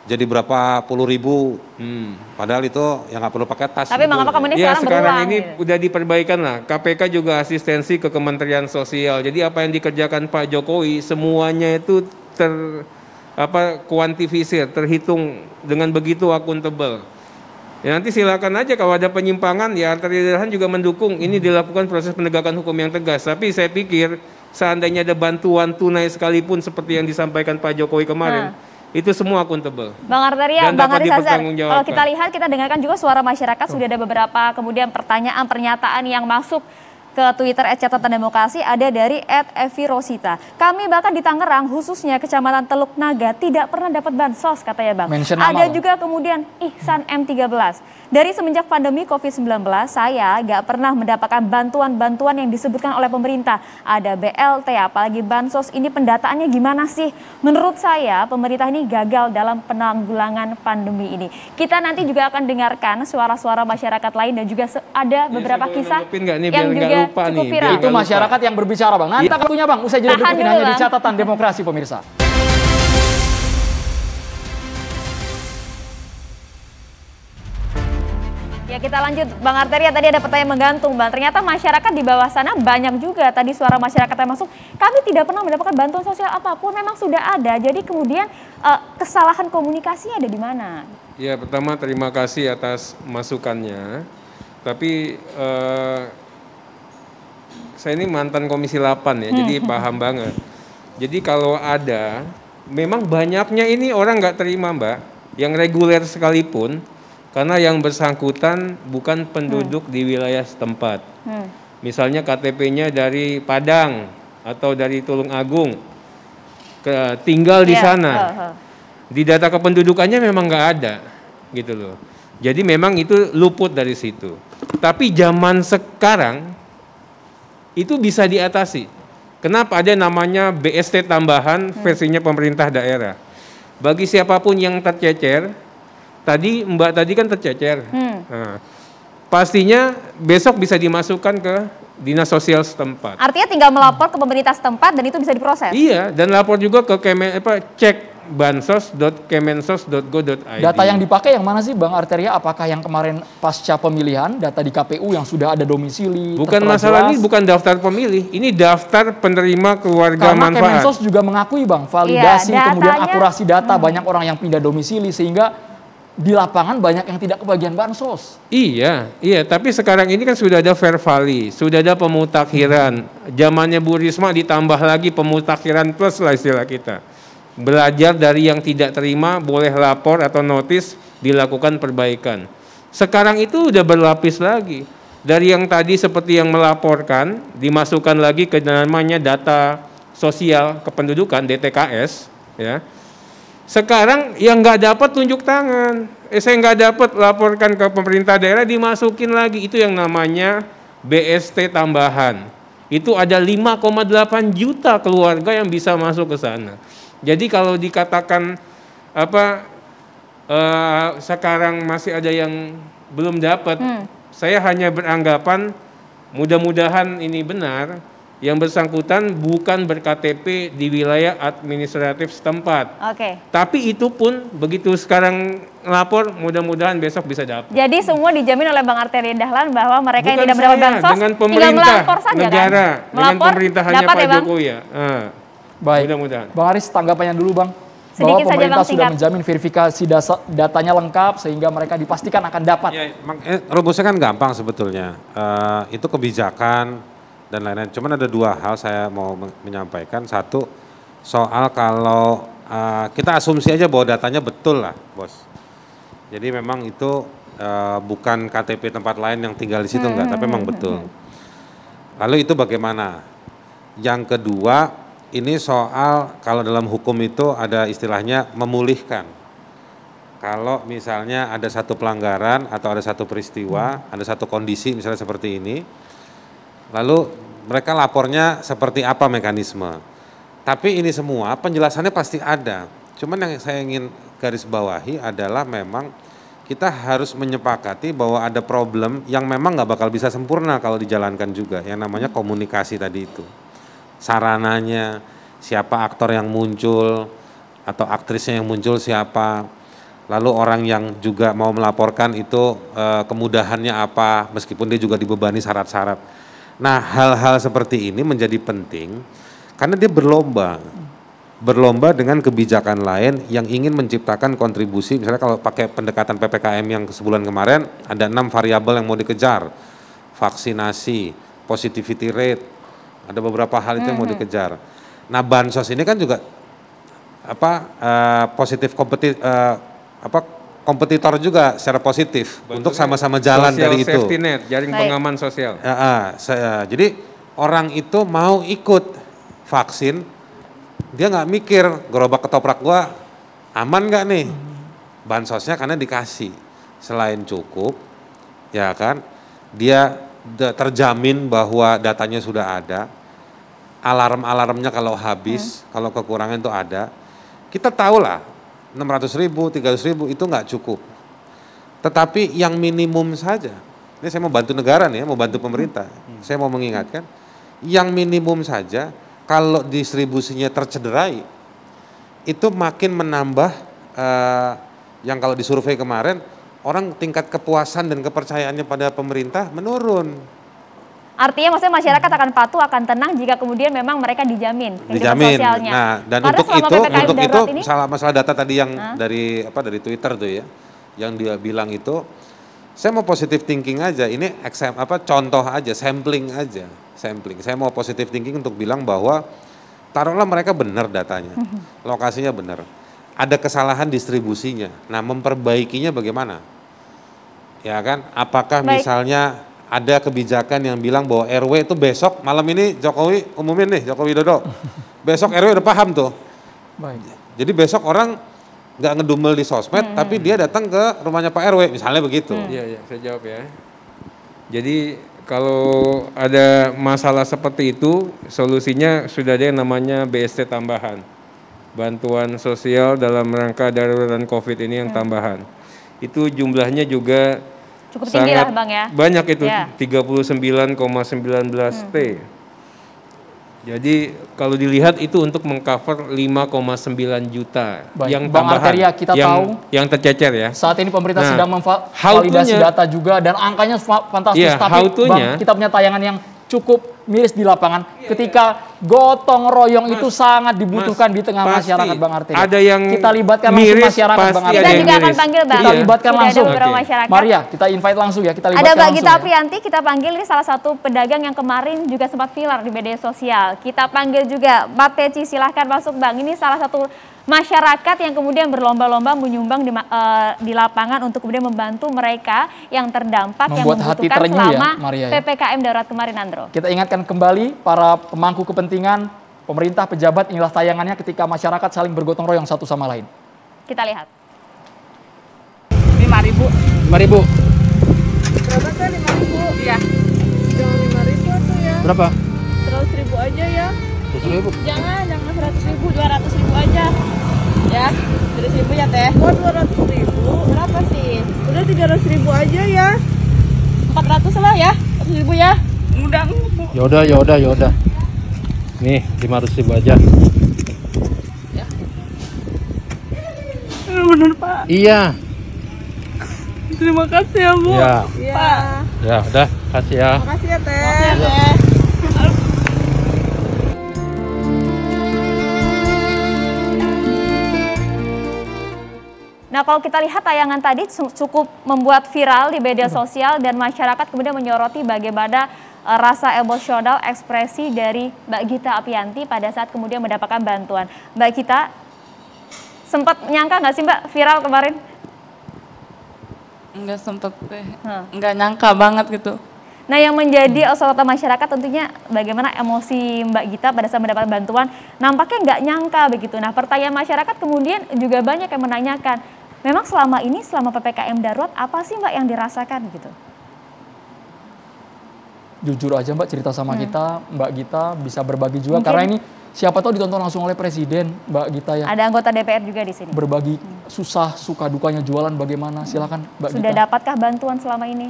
jadi berapa puluh ribu, padahal itu yang nggak perlu pakai tas. Tapi mengapa kemudian Ya sekarang sekarang berulang? ini Gitu? udah diperbaikan lah. KPK juga asistensi ke Kementerian Sosial. Jadi apa yang dikerjakan Pak Jokowi semuanya itu kuantifisir, terhitung dengan begitu akuntabel. Ya nanti silakan aja kalau ada penyimpangan ya Arteria Dahlan juga mendukung ini dilakukan proses penegakan hukum yang tegas. Tapi saya pikir seandainya ada bantuan tunai sekalipun seperti yang disampaikan Pak Jokowi kemarin, itu semua akuntabel. Bang Arteria, Dan Bang dapat Haris Azhar, dipertanggungjawabkan. kalau kita lihat, kita dengarkan juga suara masyarakat, sudah ada beberapa kemudian pertanyaan, pernyataan yang masuk ke Twitter @catatan_demokrasi, ada dari @evirosita. Kami bahkan di Tangerang, khususnya Kecamatan Teluk Naga, tidak pernah dapat bansos, katanya Bang. Mention Ada nama, juga kemudian Ihsan M13. Dari semenjak pandemi COVID-19, saya nggak pernah mendapatkan bantuan-bantuan yang disebutkan oleh pemerintah. Ada BLT, apalagi bansos, ini pendataannya gimana sih? Menurut saya, pemerintah ini gagal dalam penanggulangan pandemi ini. Kita nanti juga akan dengarkan suara-suara masyarakat lain dan juga ada beberapa kisah yang juga cukup viral. Itu masyarakat yang berbicara Bang. Nanti waktunya Bang, usai jeda berikut ini hanya di Catatan Demokrasi pemirsa. Ya kita lanjut Bang Arteria, tadi ada pertanyaan menggantung Bang. Ternyata masyarakat di bawah sana banyak juga tadi suara masyarakat yang masuk. Kami tidak pernah mendapatkan bantuan sosial apapun, memang sudah ada. Jadi kemudian kesalahan komunikasinya ada di mana? Ya pertama terima kasih atas masukannya. Tapi saya ini mantan Komisi 8 ya, jadi paham banget. Jadi kalau ada, memang banyaknya ini orang nggak terima Mbak, yang reguler sekalipun. Karena yang bersangkutan bukan penduduk di wilayah setempat. Misalnya KTP-nya dari Padang atau dari Tulung Agung, tinggal di sana. Di data kependudukannya memang nggak ada, gitu loh. Jadi memang itu luput dari situ. Tapi zaman sekarang itu bisa diatasi. Kenapa ada namanya BST tambahan versinya pemerintah daerah? Bagi siapapun yang tercecer. Tadi Mbak tadi kan tercecer, nah, pastinya besok bisa dimasukkan ke dinas sosial setempat. Artinya tinggal melapor ke pemerintah setempat dan itu bisa diproses? Iya, dan lapor juga ke cek bansos.kemensos.go.id. Data yang dipakai yang mana sih Bang Arteria? Apakah yang kemarin pasca pemilihan, data di KPU yang sudah ada domisili? Bukan masalah ini, bukan daftar pemilih, ini daftar penerima keluarga karena manfaat. Kemensos juga mengakui Bang, validasi kemudian akurasi data banyak orang yang pindah domisili sehingga di lapangan banyak yang tidak kebagian bansos. Iya, tapi sekarang ini kan sudah ada fair value, sudah ada pemutakhiran. Zamannya Bu Risma ditambah lagi pemutakhiran plus lah istilah kita. Belajar dari yang tidak terima, boleh lapor atau notis, dilakukan perbaikan. Sekarang itu udah berlapis lagi. Dari yang tadi seperti yang melaporkan, dimasukkan lagi ke namanya data sosial kependudukan, DTKS, ya. Sekarang yang nggak dapat tunjuk tangan, saya nggak dapat laporkan ke pemerintah daerah, dimasukin lagi, itu yang namanya BST tambahan. Itu ada 5,8 juta keluarga yang bisa masuk ke sana. Jadi kalau dikatakan sekarang masih ada yang belum dapat, saya hanya beranggapan mudah-mudahan ini benar. Yang bersangkutan bukan berKTP di wilayah administratif setempat. Tapi itu pun begitu sekarang lapor, mudah-mudahan besok bisa dapat. Jadi semua dijamin oleh Bang Arteria Dahlan bahwa mereka bukan yang tidak mendapat bansos dengan tinggal pemerintah melapor saja negara, kan? dengan Melapor, pemerintahannya dapat Pak ya, Bang? Jokowi ya. Baik, mudah-mudahan. Bang Haris tanggapannya dulu Bang. Sedikit Bahwa saja, pemerintah Bang, sudah singkat. menjamin verifikasi datanya lengkap sehingga mereka dipastikan akan dapat. Ya, rumusnya kan gampang sebetulnya. Itu kebijakan dan lain-lain. Cuman ada dua hal saya mau menyampaikan. Satu, soal kalau kita asumsi aja bahwa datanya betul lah, Bos. Jadi memang itu bukan KTP tempat lain yang tinggal di situ enggak, tapi memang betul. Lalu itu bagaimana? Yang kedua, ini soal kalau dalam hukum itu ada istilahnya memulihkan. Kalau misalnya ada satu pelanggaran atau ada satu peristiwa, ada satu kondisi misalnya seperti ini, lalu mereka lapornya seperti apa mekanisme. Tapi ini semua penjelasannya pasti ada. Cuman yang saya ingin garis bawahi adalah memang kita harus menyepakati bahwa ada problem yang memang nggak bakal bisa sempurna kalau dijalankan juga. Yang namanya komunikasi tadi itu. Sarananya, siapa aktor yang muncul atau aktrisnya yang muncul siapa. lalu orang yang juga mau melaporkan itu kemudahannya apa, meskipun dia juga dibebani syarat-syarat. Nah, hal-hal seperti ini menjadi penting karena dia berlomba dengan kebijakan lain yang ingin menciptakan kontribusi. Misalnya kalau pakai pendekatan PPKM yang sebulan kemarin, ada 6 variabel yang mau dikejar. Vaksinasi, positivity rate, ada beberapa hal itu yang mau dikejar. Nah, bansos ini kan juga kompetitor juga secara positif. Bentuknya untuk sama-sama jalan dari itu. Safety net, jaring pengaman sosial. Jadi orang itu mau ikut vaksin, dia nggak mikir gerobak ketoprak gua aman nggak nih, bansosnya karena dikasih. Selain cukup, ya kan, dia terjamin bahwa datanya sudah ada, alarm-alarmnya kalau habis, kalau kekurangan itu ada. Kita tahu lah 600.000, 300.000 itu nggak cukup. Tetapi yang minimum saja, ini saya mau bantu negara nih, mau bantu pemerintah. Saya mau mengingatkan, yang minimum saja kalau distribusinya tercederai, itu makin menambah yang kalau disurvei kemarin, orang tingkat kepuasan dan kepercayaannya pada pemerintah menurun. Artinya maksudnya masyarakat akan patuh, akan tenang jika kemudian memang mereka dijamin sosialnya. Nah, dan karena untuk itu masalah data tadi yang dari Twitter tuh ya, yang dia bilang itu, saya mau positive thinking aja. Ini contoh aja, sampling. Saya mau positive thinking untuk bilang bahwa taruhlah mereka benar datanya, lokasinya benar, ada kesalahan distribusinya. Nah, memperbaikinya bagaimana? Ya kan? Apakah misalnya ada kebijakan yang bilang bahwa RW itu besok malam ini Jokowi umumin nih, Joko Widodo. Besok RW udah paham tuh. Baik. Jadi besok orang nggak ngedumel di sosmed, tapi dia datang ke rumahnya Pak RW, misalnya begitu. Iya, saya jawab ya. Jadi kalau ada masalah seperti itu, solusinya sudah ada yang namanya BST tambahan. Bantuan sosial dalam rangka darurat COVID ini yang tambahan. Itu jumlahnya juga cukup tinggi lah Bang ya. Banyak itu, 39,19 T. Jadi kalau dilihat itu untuk mengcover 5,9 juta. Baik. Yang Bang tambahan, Arteria, kita tahu yang tercecer ya. Saat ini pemerintah sedang memvalidasi data juga dan angkanya fantastis. Tapi Bang, kita punya tayangan yang cukup miris di lapangan ketika gotong royong itu sangat dibutuhkan di tengah masyarakat Bang Arteria. Ada yang kita libatkan langsung masyarakat Bang Arteria. Kita juga akan panggil Bang. Kita libatkan langsung. Masyarakat. Maria, kita invite langsung ya. Kita libatkan ada Mbak langsung. Gita Aprianti, kita panggil, ini salah satu pedagang yang kemarin juga sempat viral di media sosial. Kita panggil juga Mbak Peci, silahkan masuk Bang. Ini salah satu masyarakat yang kemudian berlomba-lomba menyumbang di lapangan untuk kemudian membantu mereka yang terdampak, membuat yang membutuhkan selama PPKM darurat kemarin, Andro. Kita ingatkan kembali para pemangku kepentingan, pemerintah, pejabat, inilah tayangannya ketika masyarakat saling bergotong royong satu sama lain. Kita lihat. 5.000. 5.000. Berapa kan 5.000? Iya. Jangan 5.000 tuh ya. Berapa? 100.000 aja ya. 100.000? Jangan 100.000, 200.000 aja. Ya, 200.000 ya Teh. Oh 200.000, berapa sih? Udah 300.000 aja ya. 400 lah ya, 100.000 ya. Udah. Yaudah. Nih 500.000 aja. Ya. Bener Pak. Iya. Terima kasih ya Bu. Iya. Pak. Ya udah, kasih ya. Makasih ya Teh. Makasih ya Teh. Nah, kalau kita lihat tayangan tadi cukup membuat viral di media sosial dan masyarakat kemudian menyoroti bagaimana rasa emosional ekspresi dari Mbak Gita Aprianti pada saat kemudian mendapatkan bantuan. Mbak Gita, sempat nyangka nggak sih Mbak viral kemarin? Nggak sempet deh, nggak nyangka banget gitu. Nah, yang menjadi sorotan masyarakat tentunya bagaimana emosi Mbak Gita pada saat mendapat bantuan, nampaknya nggak nyangka begitu. Nah, pertanyaan masyarakat kemudian juga banyak yang menanyakan, memang selama ini, selama PPKM darurat, apa sih Mbak yang dirasakan gitu? Jujur aja Mbak, cerita sama kita, Mbak Gita bisa berbagi juga. Mungkin, karena ini siapa tahu ditonton langsung oleh Presiden, Mbak Gita ya. Ada anggota DPR juga di sini. Berbagi susah, suka, dukanya jualan bagaimana, silakan Mbak Gita. Sudah dapatkah bantuan selama ini?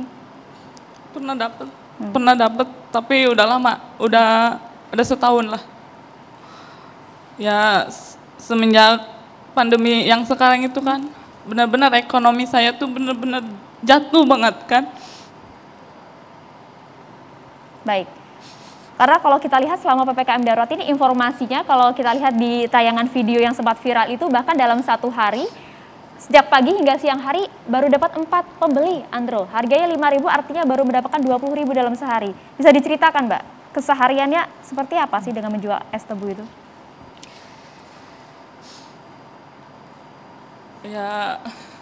Pernah dapat, tapi udah lama, udah setahun lah. Ya semenjak pandemi yang sekarang itu kan. benar-benar ekonomi saya tuh benar-benar jatuh banget kan. Baik. Karena kalau kita lihat selama PPKM darurat ini informasinya kalau kita lihat di tayangan video yang sempat viral itu bahkan dalam satu hari sejak pagi hingga siang hari baru dapat 4 pembeli, Andro. Harganya 5.000 artinya baru mendapatkan 20.000 dalam sehari. Bisa diceritakan, Mbak, kesehariannya seperti apa sih dengan menjual es tebu itu? Ya,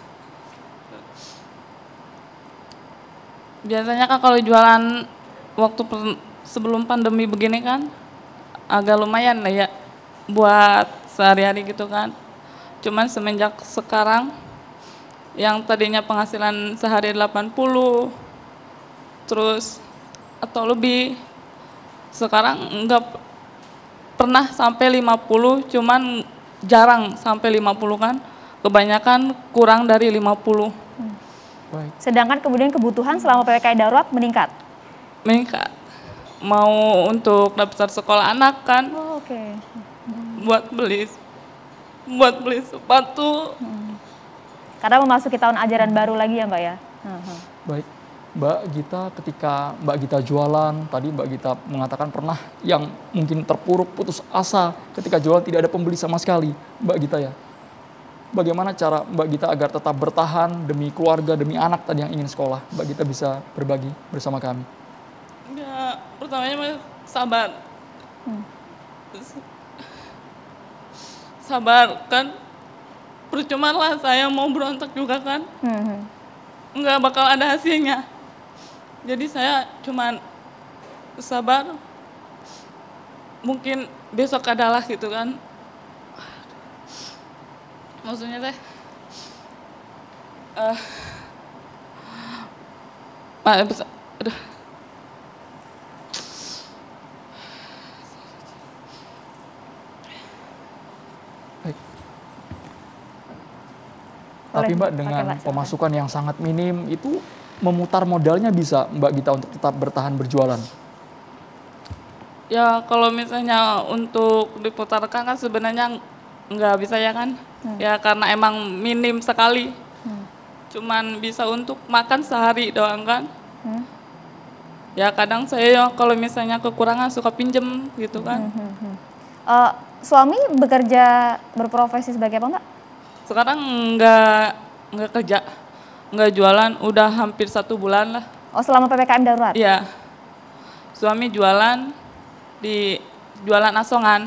biasanya kan kalau jualan waktu sebelum pandemi begini kan agak lumayan lah ya buat sehari-hari gitu kan. Cuman semenjak sekarang yang tadinya penghasilan sehari 80 terus atau lebih, sekarang enggak pernah sampai 50, cuman jarang sampai 50 kan. Kebanyakan kurang dari 50. Sedangkan kemudian kebutuhan selama PPKM darurat meningkat? Meningkat. Mau untuk daftar sekolah anak kan. Oh, oke. Buat beli sepatu. Karena memasuki tahun ajaran baru lagi ya Mbak ya. Baik, Mbak Gita, ketika Mbak Gita jualan, tadi Mbak Gita mengatakan pernah yang mungkin terpuruk, putus asa ketika jualan tidak ada pembeli sama sekali, Mbak Gita ya. Bagaimana cara Mbak Gita agar tetap bertahan demi keluarga, demi anak tadi yang ingin sekolah? Mbak Gita bisa berbagi bersama kami. Ya, pertamanya sabar. Sabar kan, percuma lah saya mau berontak juga kan. Nggak bakal ada hasilnya. Jadi saya cuman sabar. Mungkin besok adalah gitu kan. Maksudnya teh, aduh. Baik. Tapi Mbak dengan pemasukan yang sangat minim itu memutar modalnya bisa Mbak Gita untuk tetap bertahan berjualan? Ya kalau misalnya untuk diputarkan kan sebenarnya nggak bisa ya kan. Ya karena emang minim sekali. Cuman bisa untuk makan sehari doang kan. Ya kadang saya kalau misalnya kekurangan suka pinjem gitu kan. Suami bekerja berprofesi sebagai apa Mbak? Sekarang nggak kerja, nggak jualan, udah hampir 1 bulan lah. Oh selama PPKM darurat? Iya, suami jualan di jualan asongan.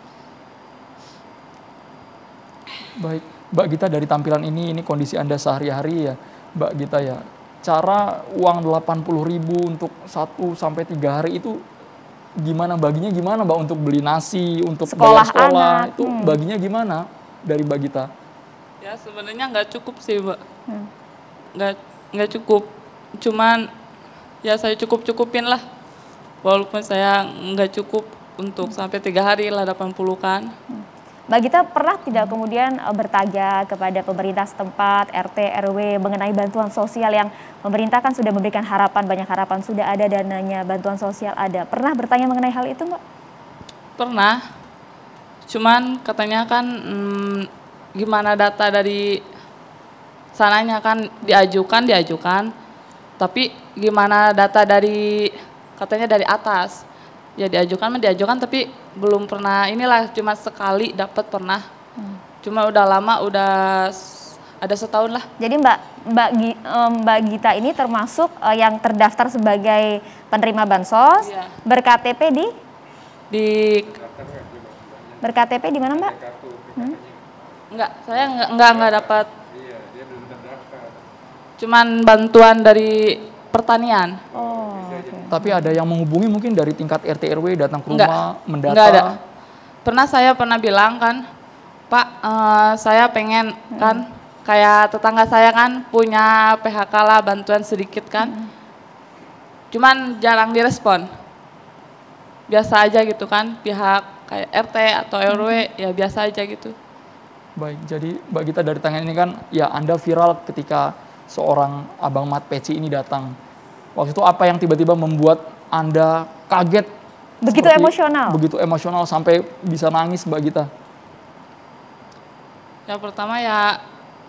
Baik, Mbak Gita dari tampilan ini kondisi Anda sehari-hari ya, Mbak Gita ya. Cara uang 80.000 untuk 1 sampai 3 hari itu gimana baginya gimana Mbak untuk beli nasi, untuk bayar sekolah itu baginya gimana dari Mbak Gita? Ya sebenarnya nggak cukup sih Mbak, nggak cukup. Cuman ya saya cukupin lah, walaupun saya nggak cukup untuk sampai 3 hari lah 80 kan. Mbak Gita pernah tidak kemudian bertanya kepada pemerintah setempat, RT, RW mengenai bantuan sosial yang pemerintah kan sudah memberikan harapan, banyak harapan, sudah ada dananya, bantuan sosial ada. Pernah bertanya mengenai hal itu Mbak? Pernah, cuman katanya kan gimana data dari sananya kan diajukan, tapi gimana data dari katanya dari atas. Ya diajukan tapi belum pernah inilah, cuma sekali dapat pernah. Cuma udah lama, udah ada setahun lah. Jadi Mbak Gita ini termasuk yang terdaftar sebagai penerima bansos, berKTP berKTP di mana Mbak? Enggak, saya enggak dapat. Cuman bantuan dari pertanian. Tapi ada yang menghubungi mungkin dari tingkat RT RW datang ke rumah mendata? Enggak ada. Saya pernah bilang kan, Pak, saya pengen kan, kayak tetangga saya kan punya PHK lah, bantuan sedikit kan. Cuman jarang direspon. Biasa aja gitu kan, pihak kayak RT atau RW ya biasa aja gitu. Baik, jadi Mbak Gita dari tangan ini kan, ya Anda viral ketika seorang Abang Mat Peci ini datang. Waktu itu apa yang tiba-tiba membuat Anda kaget? Begitu emosional? Begitu emosional sampai bisa nangis Mbak Gita? Yang pertama ya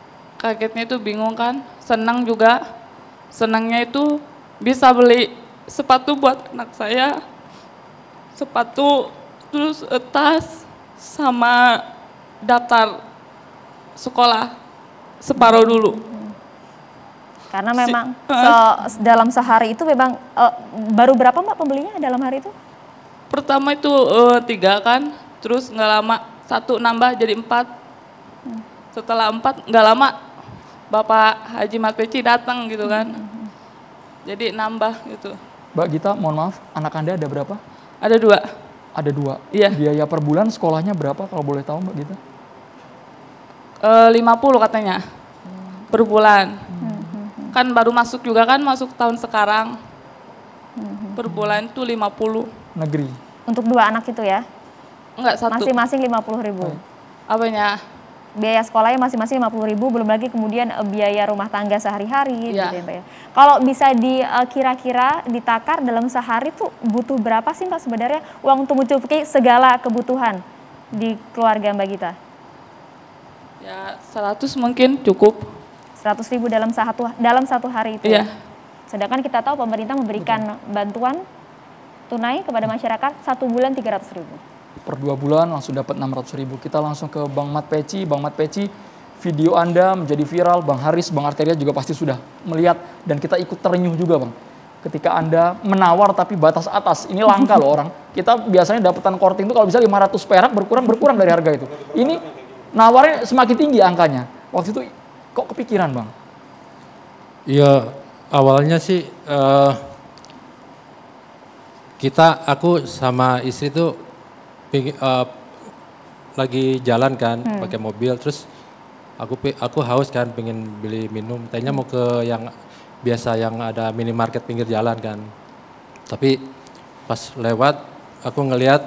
kagetnya itu bingung kan, senang juga. Senangnya itu bisa beli sepatu buat anak saya, sepatu, terus tas, sama daftar sekolah separuh dulu. Karena memang dalam sehari itu memang baru berapa Mbak pembelinya dalam hari itu? Pertama itu 3 kan, terus nggak lama 1 nambah jadi 4. Setelah 4 nggak lama Bapak Haji Mat Peci datang gitu kan, jadi nambah gitu. Mbak Gita, mohon maaf, anak Anda ada berapa? Ada 2. Ada 2? Iya. Biaya per bulan sekolahnya berapa kalau boleh tahu Mbak Gita? 50 katanya per bulan. Kan baru masuk juga kan, masuk tahun sekarang. Per bulan itu 50. Negeri? Untuk 2 anak itu ya? Enggak, 1. Masing-masing 50.000. Apanya? Biaya sekolahnya masing-masing 50.000, belum lagi kemudian biaya rumah tangga sehari-hari. Iya. Gitu ya, Mbak ya. Kalau bisa kira-kira ditakar dalam sehari tuh butuh berapa sih Mbak sebenarnya uang untuk mencukupi segala kebutuhan di keluarga Mbak Gita? Ya 100 mungkin cukup. 100.000 dalam satu hari itu. Iya. Sedangkan kita tahu pemerintah memberikan bantuan tunai kepada masyarakat 1 bulan 300.000. Per 2 bulan langsung dapat 600.000. Kita langsung ke Bang Mat Peci. Bang Mat Peci, video Anda menjadi viral. Bang Haris, Bang Arteria juga pasti sudah melihat dan kita ikut terenyuh juga Bang. Ketika Anda menawar tapi batas atas, ini langka loh orang. Kita biasanya dapetan korting itu kalau bisa 500 perak berkurang dari harga itu. Ini nawarnya semakin tinggi angkanya. Waktu itu kok kepikiran Bang? Iya, awalnya sih aku sama istri tuh lagi jalan kan pakai mobil, terus aku haus kan, pengen beli minum. Tanya mau ke yang biasa yang ada minimarket pinggir jalan kan. Tapi pas lewat aku ngelihat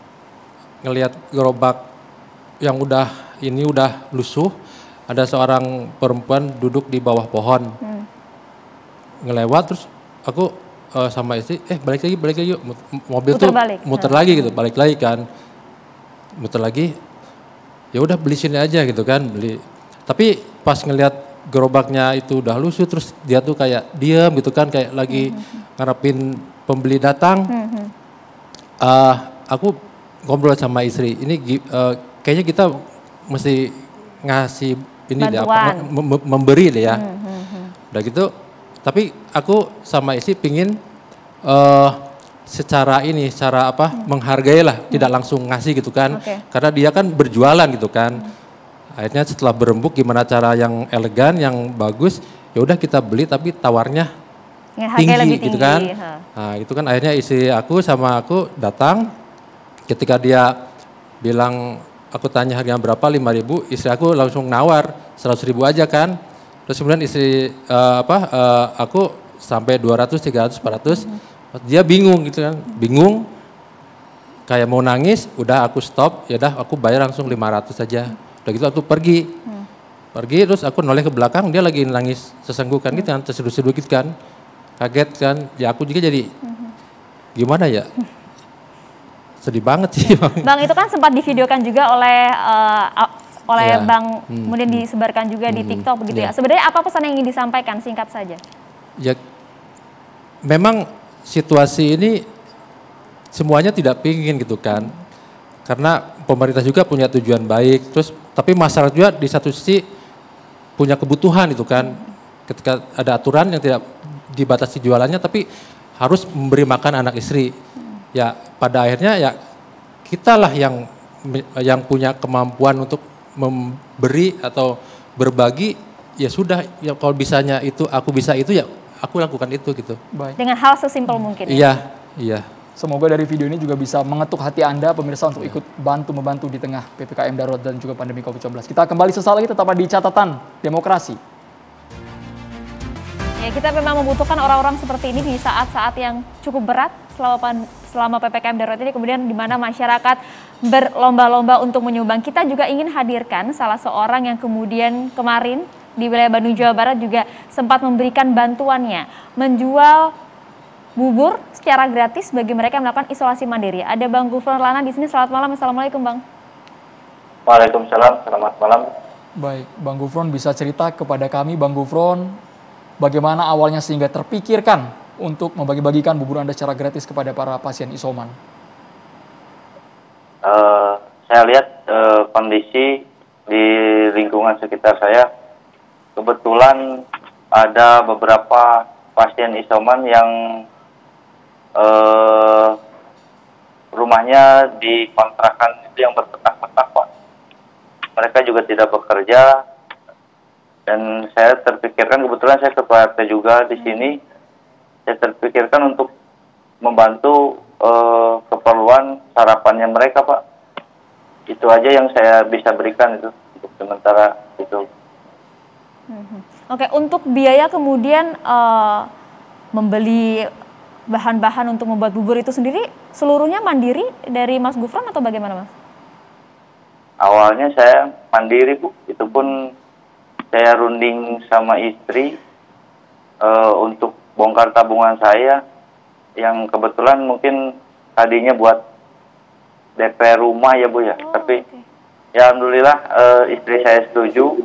gerobak yang udah lusuh. Ada seorang perempuan duduk di bawah pohon. Ngelewat terus aku sama istri, balik lagi yuk. Mobil tuh muter lagi gitu, balik lagi kan. Muter lagi, ya udah beli sini aja gitu kan, beli. Tapi pas ngelihat gerobaknya itu udah lusuh, terus dia tuh kayak diem gitu kan, kayak lagi ngarepin pembeli datang. Aku ngobrol sama istri, ini kayaknya kita mesti ngasih ini deh, memberi deh ya. Udah gitu, tapi aku sama istri pingin secara menghargai lah, tidak langsung ngasih gitu kan. Karena dia kan berjualan gitu kan. Akhirnya setelah berembuk gimana cara yang elegan, yang bagus, ya udah kita beli tapi tawarnya tinggi gitu kan. Nah itu kan akhirnya istri aku sama aku datang, ketika dia bilang, aku tanya harganya berapa, 5.000, istri aku langsung nawar 100.000 aja kan. Terus kemudian istri aku sampai 200, 300, 400, dia bingung gitu kan, bingung, kayak mau nangis, udah aku stop, ya udah aku bayar langsung 500 aja. Udah gitu aku pergi, terus aku noleh ke belakang, dia lagi nangis sesenggukan gitu kan, terseduh-seduh gitu kan, kaget kan, ya aku juga jadi gimana ya. Sedih banget sih Bang. Bang, itu kan sempat divideokan juga oleh Bang, kemudian disebarkan juga di TikTok begitu ya. Sebenarnya apa pesan yang ingin disampaikan, singkat saja? Ya, memang situasi ini semuanya tidak pingin gitu kan. Karena pemerintah juga punya tujuan baik, terus tapi masyarakat juga di satu sisi punya kebutuhan itu kan. Ketika ada aturan yang tidak dibatasi jualannya, tapi harus memberi makan anak istri. Ya pada akhirnya ya kitalah yang punya kemampuan untuk memberi atau berbagi, ya sudah, ya kalau bisanya itu aku bisa itu, ya aku lakukan itu gitu. Baik. Dengan hal sesimpel mungkin. Iya. Semoga dari video ini juga bisa mengetuk hati Anda pemirsa untuk ikut membantu di tengah PPKM darurat dan juga pandemi COVID-19. Kita kembali sesaat lagi, tetap di Catatan Demokrasi. Ya, kita memang membutuhkan orang-orang seperti ini di saat-saat yang cukup berat selama PPKM darurat ini, kemudian di mana masyarakat berlomba-lomba untuk menyumbang. Kita juga ingin hadirkan salah seorang yang kemudian kemarin di wilayah Bandung, Jawa Barat juga sempat memberikan bantuannya, menjual bubur secara gratis bagi mereka yang melakukan isolasi mandiri. Ada Bang Gufron Lana di sini. Selamat malam. Assalamualaikum Bang. Waalaikumsalam. Selamat malam. Baik, Bang Gufron bisa cerita kepada kami, Bang Gufron, bagaimana awalnya sehingga terpikirkan untuk membagi-bagikan bubur Anda secara gratis kepada para pasien isoman? Saya lihat kondisi di lingkungan sekitar saya, kebetulan ada beberapa pasien isoman yang rumahnya di kontrakan itu yang berpetak-petak, Pak. Mereka juga tidak bekerja, dan saya terpikirkan, kebetulan saya ketua RT juga di sini, saya terpikirkan untuk membantu keperluan sarapannya mereka, Pak. Itu aja yang saya bisa berikan itu untuk sementara itu. Oke, untuk biaya kemudian membeli bahan-bahan untuk membuat bubur itu sendiri seluruhnya mandiri dari Mas Gufron atau bagaimana, Mas? Awalnya saya mandiri, Bu. Itu pun saya runding sama istri untuk bongkar tabungan saya yang kebetulan mungkin tadinya buat DP rumah ya, Bu ya. Tapi ya alhamdulillah istri saya setuju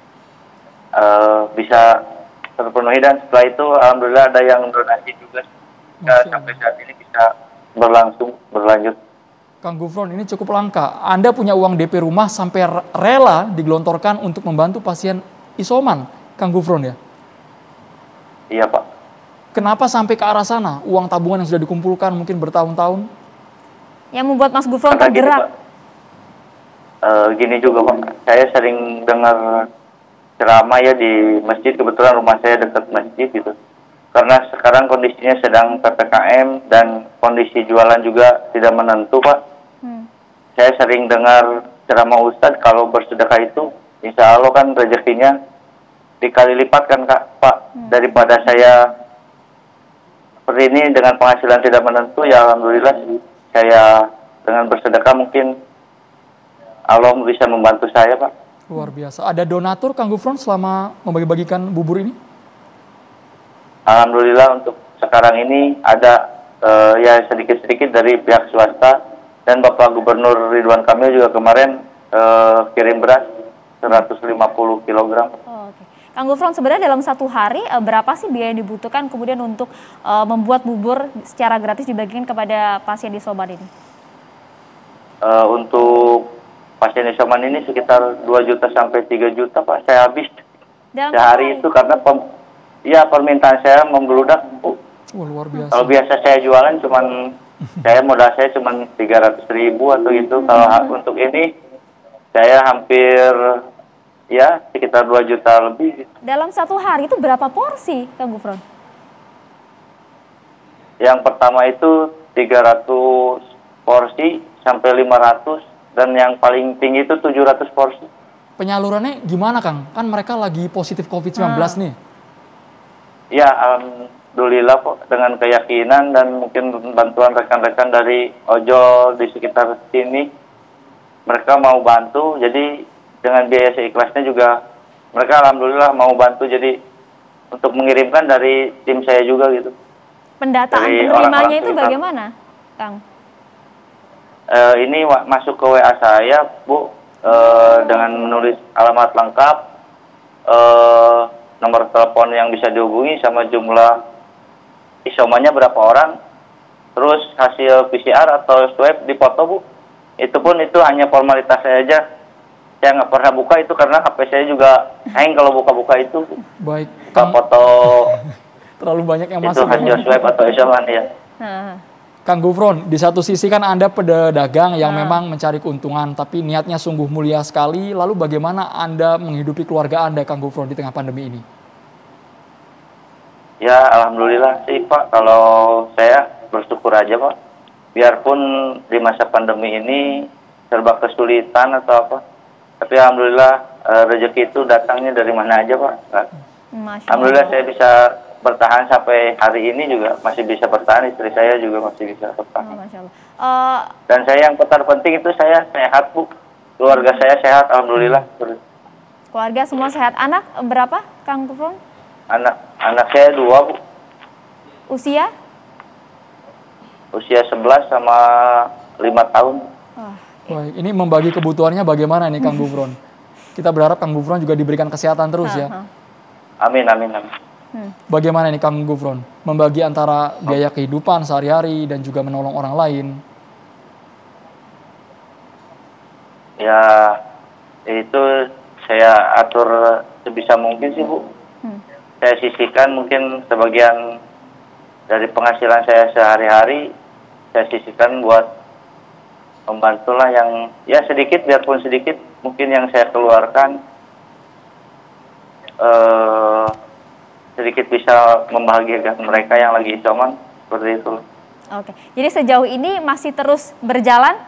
bisa terpenuhi, dan setelah itu alhamdulillah ada yang donasi juga sampai saat ini bisa berlanjut. Kang Gufron, ini cukup langka. Anda punya uang DP rumah sampai rela digelontorkan untuk membantu pasien isoman, Kang Gufron ya? Iya, Pak. Kenapa sampai ke arah sana? Uang tabungan yang sudah dikumpulkan mungkin bertahun-tahun? Yang membuat Mas Gufron tergerak? Gini juga, Pak. Saya sering dengar ceramah ya di masjid. Kebetulan rumah saya dekat masjid gitu. Karena sekarang kondisinya sedang PPKM dan kondisi jualan juga tidak menentu, Pak. Saya sering dengar ceramah Ustadz kalau bersedekah itu insya Allah kan rezekinya dikali lipat kan, Pak. Daripada saya seperti ini dengan penghasilan tidak menentu, ya alhamdulillah saya dengan bersedekah mungkin Allah bisa membantu saya, Pak. Luar biasa. Ada donatur, Kang Gufron, selama membagi-bagikan bubur ini? Alhamdulillah untuk sekarang ini ada ya sedikit-sedikit dari pihak swasta, dan Bapak Gubernur Ridwan Kamil juga kemarin kirim beras 150 kg. Kang Gufron, sebenarnya dalam satu hari berapa sih biaya yang dibutuhkan kemudian untuk membuat bubur secara gratis dibagikan kepada pasien isoman ini? Untuk pasien isoman ini sekitar 2 juta sampai 3 juta, Pak. Saya habis dalam sehari itu karena permintaan saya membludak. Luar biasa. Kalau biasa saya jualan cuman saya modal saya cuman 300.000 atau gitu. Kalau untuk ini saya hampir ya sekitar 2 juta lebih. Dalam satu hari itu berapa porsi, Kang Gufron? Yang pertama itu 300 porsi sampai 500, dan yang paling tinggi itu 700 porsi. Penyalurannya gimana, Kang? Kan mereka lagi positif COVID-19 nih. Ya, alhamdulillah kok, dengan keyakinan dan mungkin bantuan rekan-rekan dari ojol di sekitar sini, mereka mau bantu. Jadi dengan biaya seikhlasnya juga mereka alhamdulillah mau bantu, jadi untuk mengirimkan dari tim saya juga gitu. Pendataan penerimanya itu bagaimana, Kang? Ini masuk ke WA saya, Bu, dengan menulis alamat lengkap, nomor telepon yang bisa dihubungi, sama jumlah isomannya berapa orang, terus hasil PCR atau swab dipoto, Bu. Itu pun itu hanya formalitas saja. Saya nggak pernah buka itu karena HP saya juga hang kalau buka-buka itu. Baik. Foto terlalu banyak yang itu masuk. hasil swab atau isoman ya. Kang Gufron, di satu sisi kan Anda pedagang yang memang mencari keuntungan, tapi niatnya sungguh mulia sekali. Lalu bagaimana Anda menghidupi keluarga Anda, Kang Gufron, di tengah pandemi ini? Ya, alhamdulillah sih, Pak. Kalau saya bersyukur aja, Pak. Biarpun di masa pandemi ini serba kesulitan atau apa, tapi alhamdulillah rezeki itu datangnya dari mana aja, Pak. Alhamdulillah saya bisa bertahan sampai hari ini, juga masih bisa bertahan, istri saya juga masih bisa bertahan. Dan saya yang terpenting itu saya sehat, Bu. Keluarga saya sehat, alhamdulillah. Keluarga semua sehat. Anak berapa, Kang Gufron? Anak saya 2, Bu. Usia? Usia 11 sama 5 tahun. Baik, ini membagi kebutuhannya bagaimana nih, Kang Gufron? Kita berharap Kang Gufron juga diberikan kesehatan terus ya. Amin, amin, amin. Bagaimana nih Kang Gufron membagi antara biaya kehidupan sehari-hari dan juga menolong orang lain? Ya, itu saya atur sebisa mungkin sih, Bu. Saya sisihkan mungkin sebagian dari penghasilan saya sehari-hari, saya sisihkan buat membantulah yang ya sedikit, biarpun sedikit mungkin yang saya keluarkan sedikit bisa membahagiakan mereka yang lagi isoman, seperti itu. Oke, jadi sejauh ini masih terus berjalan?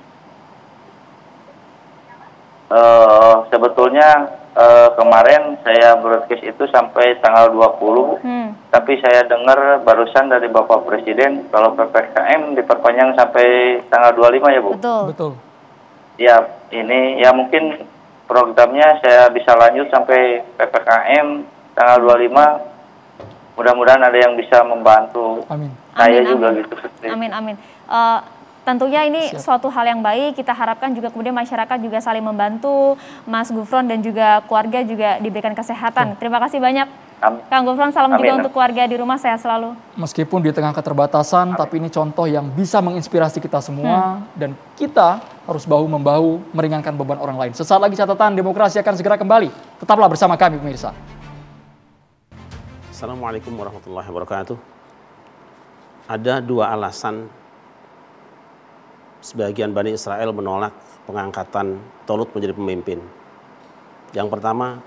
Sebetulnya kemarin saya broadcast itu sampai tanggal 20, tapi saya dengar barusan dari Bapak Presiden kalau PPKM diperpanjang sampai tanggal 25 ya Bu? Betul. Ya, ini ya mungkin programnya saya bisa lanjut sampai PPKM tanggal 25. Mudah-mudahan ada yang bisa membantu. Amin. Saya juga gitu. Amin, amin. Tentunya ini suatu hal yang baik, kita harapkan juga kemudian masyarakat juga saling membantu, Mas Gufron dan juga keluarga juga diberikan kesehatan. Terima kasih banyak. Kang Gufron, salam juga untuk keluarga di rumah, sehat selalu. Meskipun di tengah keterbatasan, tapi ini contoh yang bisa menginspirasi kita semua, dan kita harus bahu-membahu meringankan beban orang lain. Sesaat lagi Catatan Demokrasi akan segera kembali. Tetaplah bersama kami pemirsa. Assalamualaikum warahmatullahi wabarakatuh. Ada dua alasan sebagian Bani Israel menolak pengangkatan Tolut menjadi pemimpin. Yang pertama,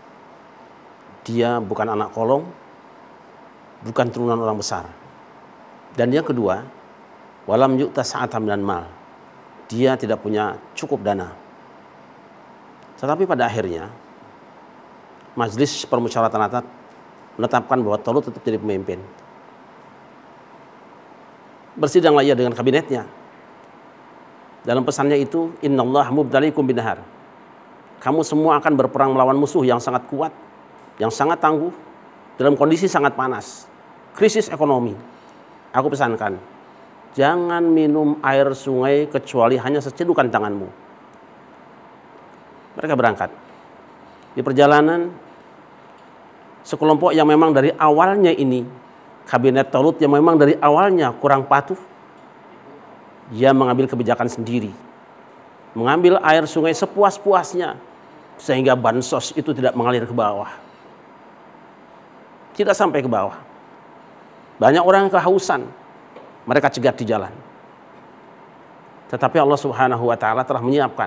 dia bukan anak kolong, bukan turunan orang besar. Dan yang kedua, walam yu'ta sa'atam dan mal. Dia tidak punya cukup dana. Tetapi pada akhirnya, Majelis Permusyawaratan Rakyat menetapkan bahwa Tolut tetap jadi pemimpin. Bersidanglah ia dengan kabinetnya. Dalam pesannya itu, innallaha mubtaliikum binahar. Kamu semua akan berperang melawan musuh yang sangat kuat, yang sangat tangguh, dalam kondisi sangat panas, krisis ekonomi. Aku pesankan, jangan minum air sungai kecuali hanya secedukan tanganmu. Mereka berangkat. Di perjalanan, sekelompok yang memang dari awalnya ini, kabinet Tolut yang memang dari awalnya kurang patuh, dia mengambil kebijakan sendiri, mengambil air sungai sepuas-puasnya, sehingga bansos itu tidak mengalir ke bawah. Tidak sampai ke bawah. Banyak orang yang kehausan, mereka cegat di jalan. Tetapi Allah Subhanahu wa Ta'ala telah menyiapkan.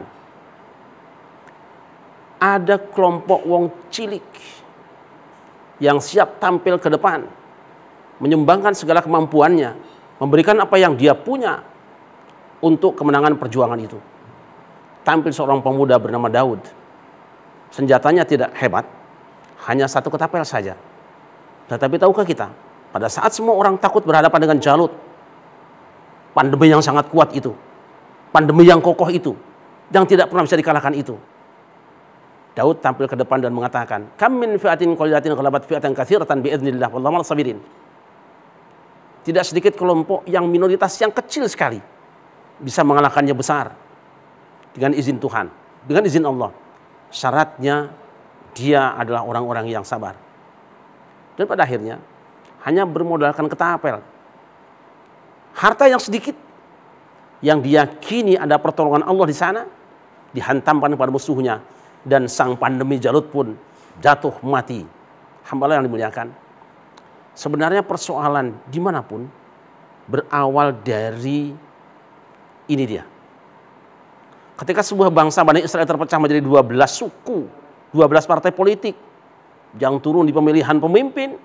Ada kelompok wong cilik yang siap tampil ke depan, menyumbangkan segala kemampuannya, memberikan apa yang dia punya untuk kemenangan perjuangan itu. Tampil seorang pemuda bernama Daud. Senjatanya tidak hebat, hanya satu ketapel saja. Tetapi tahukah kita, pada saat semua orang takut berhadapan dengan Jalut, pandemi yang sangat kuat itu, pandemi yang kokoh itu, yang tidak pernah bisa dikalahkan itu, Daud tampil ke depan dan mengatakan, kam min fi'atin qalilatin ghalabat fi'atan katsiratan bi'iznillah wallahu ma'as sabirin. Tidak sedikit kelompok yang minoritas yang kecil sekali bisa mengalahkannya besar dengan izin Tuhan, dengan izin Allah. Syaratnya dia adalah orang-orang yang sabar. Dan pada akhirnya hanya bermodalkan ketapel, harta yang sedikit yang diyakini ada pertolongan Allah di sana, dihantamkan pada musuhnya, dan sang pandemi Jalut pun jatuh mati. Hamba yang dimuliakan, sebenarnya persoalan dimanapun berawal dari ini dia. Ketika sebuah bangsa Bani Israel terpecah menjadi 12 suku, 12 partai politik yang turun di pemilihan pemimpin,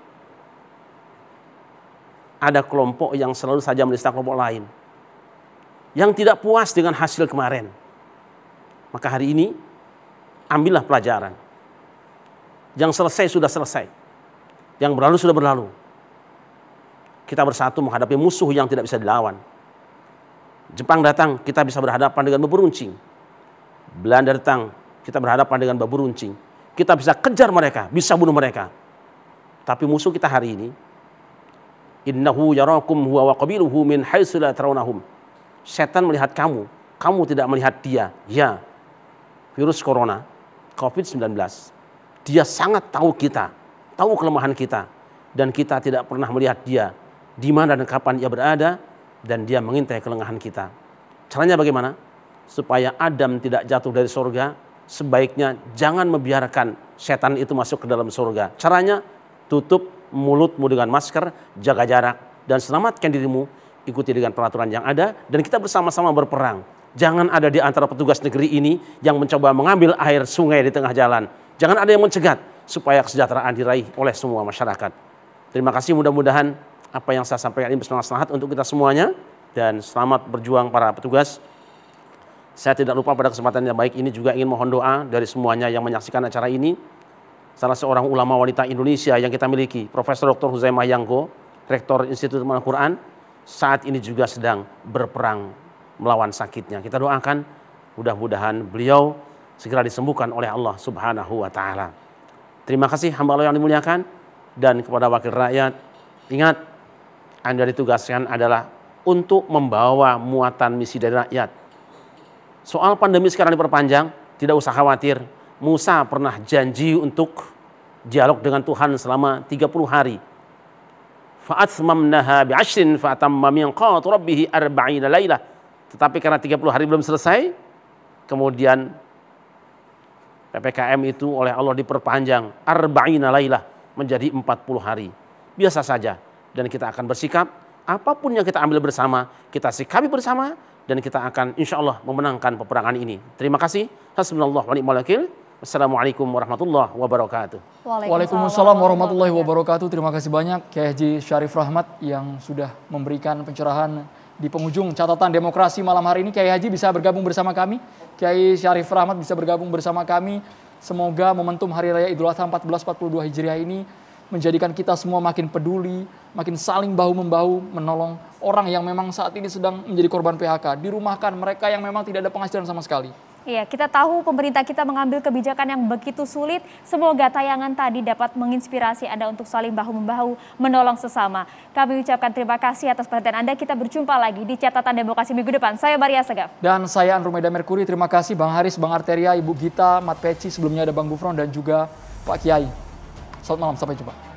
ada kelompok yang selalu saja menista kelompok lain, yang tidak puas dengan hasil kemarin. Maka hari ini, ambillah pelajaran. Yang selesai sudah selesai, yang berlalu sudah berlalu. Kita bersatu menghadapi musuh yang tidak bisa dilawan. Jepang datang, kita bisa berhadapan dengan beberuncing. Belanda datang, kita berhadapan dengan beberuncing. Kita bisa kejar mereka, bisa bunuh mereka. Tapi musuh kita hari ini, innahu yarakum huwa wa qabiluhu min haitsu la tarawnahum. Setan melihat kamu, kamu tidak melihat dia. Ya, virus corona, COVID-19. Dia sangat tahu kita, tahu kelemahan kita, dan kita tidak pernah melihat dia di mana dan kapan dia berada, dan dia mengintai kelengahan kita. Caranya bagaimana? Supaya Adam tidak jatuh dari surga, sebaiknya jangan membiarkan setan itu masuk ke dalam surga. Caranya, tutup mulutmu dengan masker, jaga jarak, dan selamatkan dirimu, ikuti dengan peraturan yang ada, dan kita bersama-sama berperang. Jangan ada di antara petugas negeri ini yang mencoba mengambil air sungai di tengah jalan. Jangan ada yang mencegat supaya kesejahteraan diraih oleh semua masyarakat. Terima kasih, mudah-mudahan apa yang saya sampaikan ini bermanfaat untuk kita semuanya, dan selamat berjuang para petugas. Saya tidak lupa pada kesempatan yang baik ini juga ingin mohon doa dari semuanya yang menyaksikan acara ini. Salah seorang ulama wanita Indonesia yang kita miliki, Profesor Dr. Huzaimah Yangko, Rektor Institut Al-Quran, saat ini juga sedang berperang melawan sakitnya. Kita doakan mudah-mudahan beliau segera disembuhkan oleh Allah Subhanahu wa taala. Terima kasih hamba Allah yang dimuliakan, dan kepada wakil rakyat, ingat Anda ditugaskan adalah untuk membawa muatan misi dari rakyat. Soal pandemi sekarang diperpanjang, tidak usah khawatir. Musa pernah janji untuk dialog dengan Tuhan selama 30 hari. Fa'atsmamnaha bi'ashrin fa'atamma miqatu rabbih 40 lailah. Tetapi karena 30 hari belum selesai, kemudian PPKM itu oleh Allah diperpanjang 40 lailah menjadi 40 hari. Biasa saja, dan kita akan bersikap apapun yang kita ambil bersama, kita sikapi bersama, dan kita akan insya Allah memenangkan peperangan ini. Terima kasih. Hasbunallah wa ni'mal wakil. Wassalamualaikum warahmatullahi wabarakatuh. Waalaikumsalam warahmatullahi wabarakatuh. Terima kasih banyak Kiai Haji Syarif Rahmat yang sudah memberikan pencerahan di penghujung catatan demokrasi malam hari ini. Kiai Haji bisa bergabung bersama kami. Kiai Syarif Rahmat bisa bergabung bersama kami. Semoga momentum Hari Raya Idul Adha 1442 Hijriah ini menjadikan kita semua makin peduli, makin saling bahu-membahu menolong orang yang memang saat ini sedang menjadi korban PHK, dirumahkan, mereka yang memang tidak ada penghasilan sama sekali. Iya, kita tahu pemerintah kita mengambil kebijakan yang begitu sulit. Semoga tayangan tadi dapat menginspirasi Anda untuk saling bahu-membahu menolong sesama. Kami ucapkan terima kasih atas perhatian Anda. Kita berjumpa lagi di catatan demokrasi minggu depan. Saya Maria Segaf. Dan saya Andromeda Merkuri. Terima kasih Bang Haris, Bang Arteria, Ibu Gita, Mat Peci, sebelumnya ada Bang Gufron dan juga Pak Kiai. Selamat malam, sampai jumpa.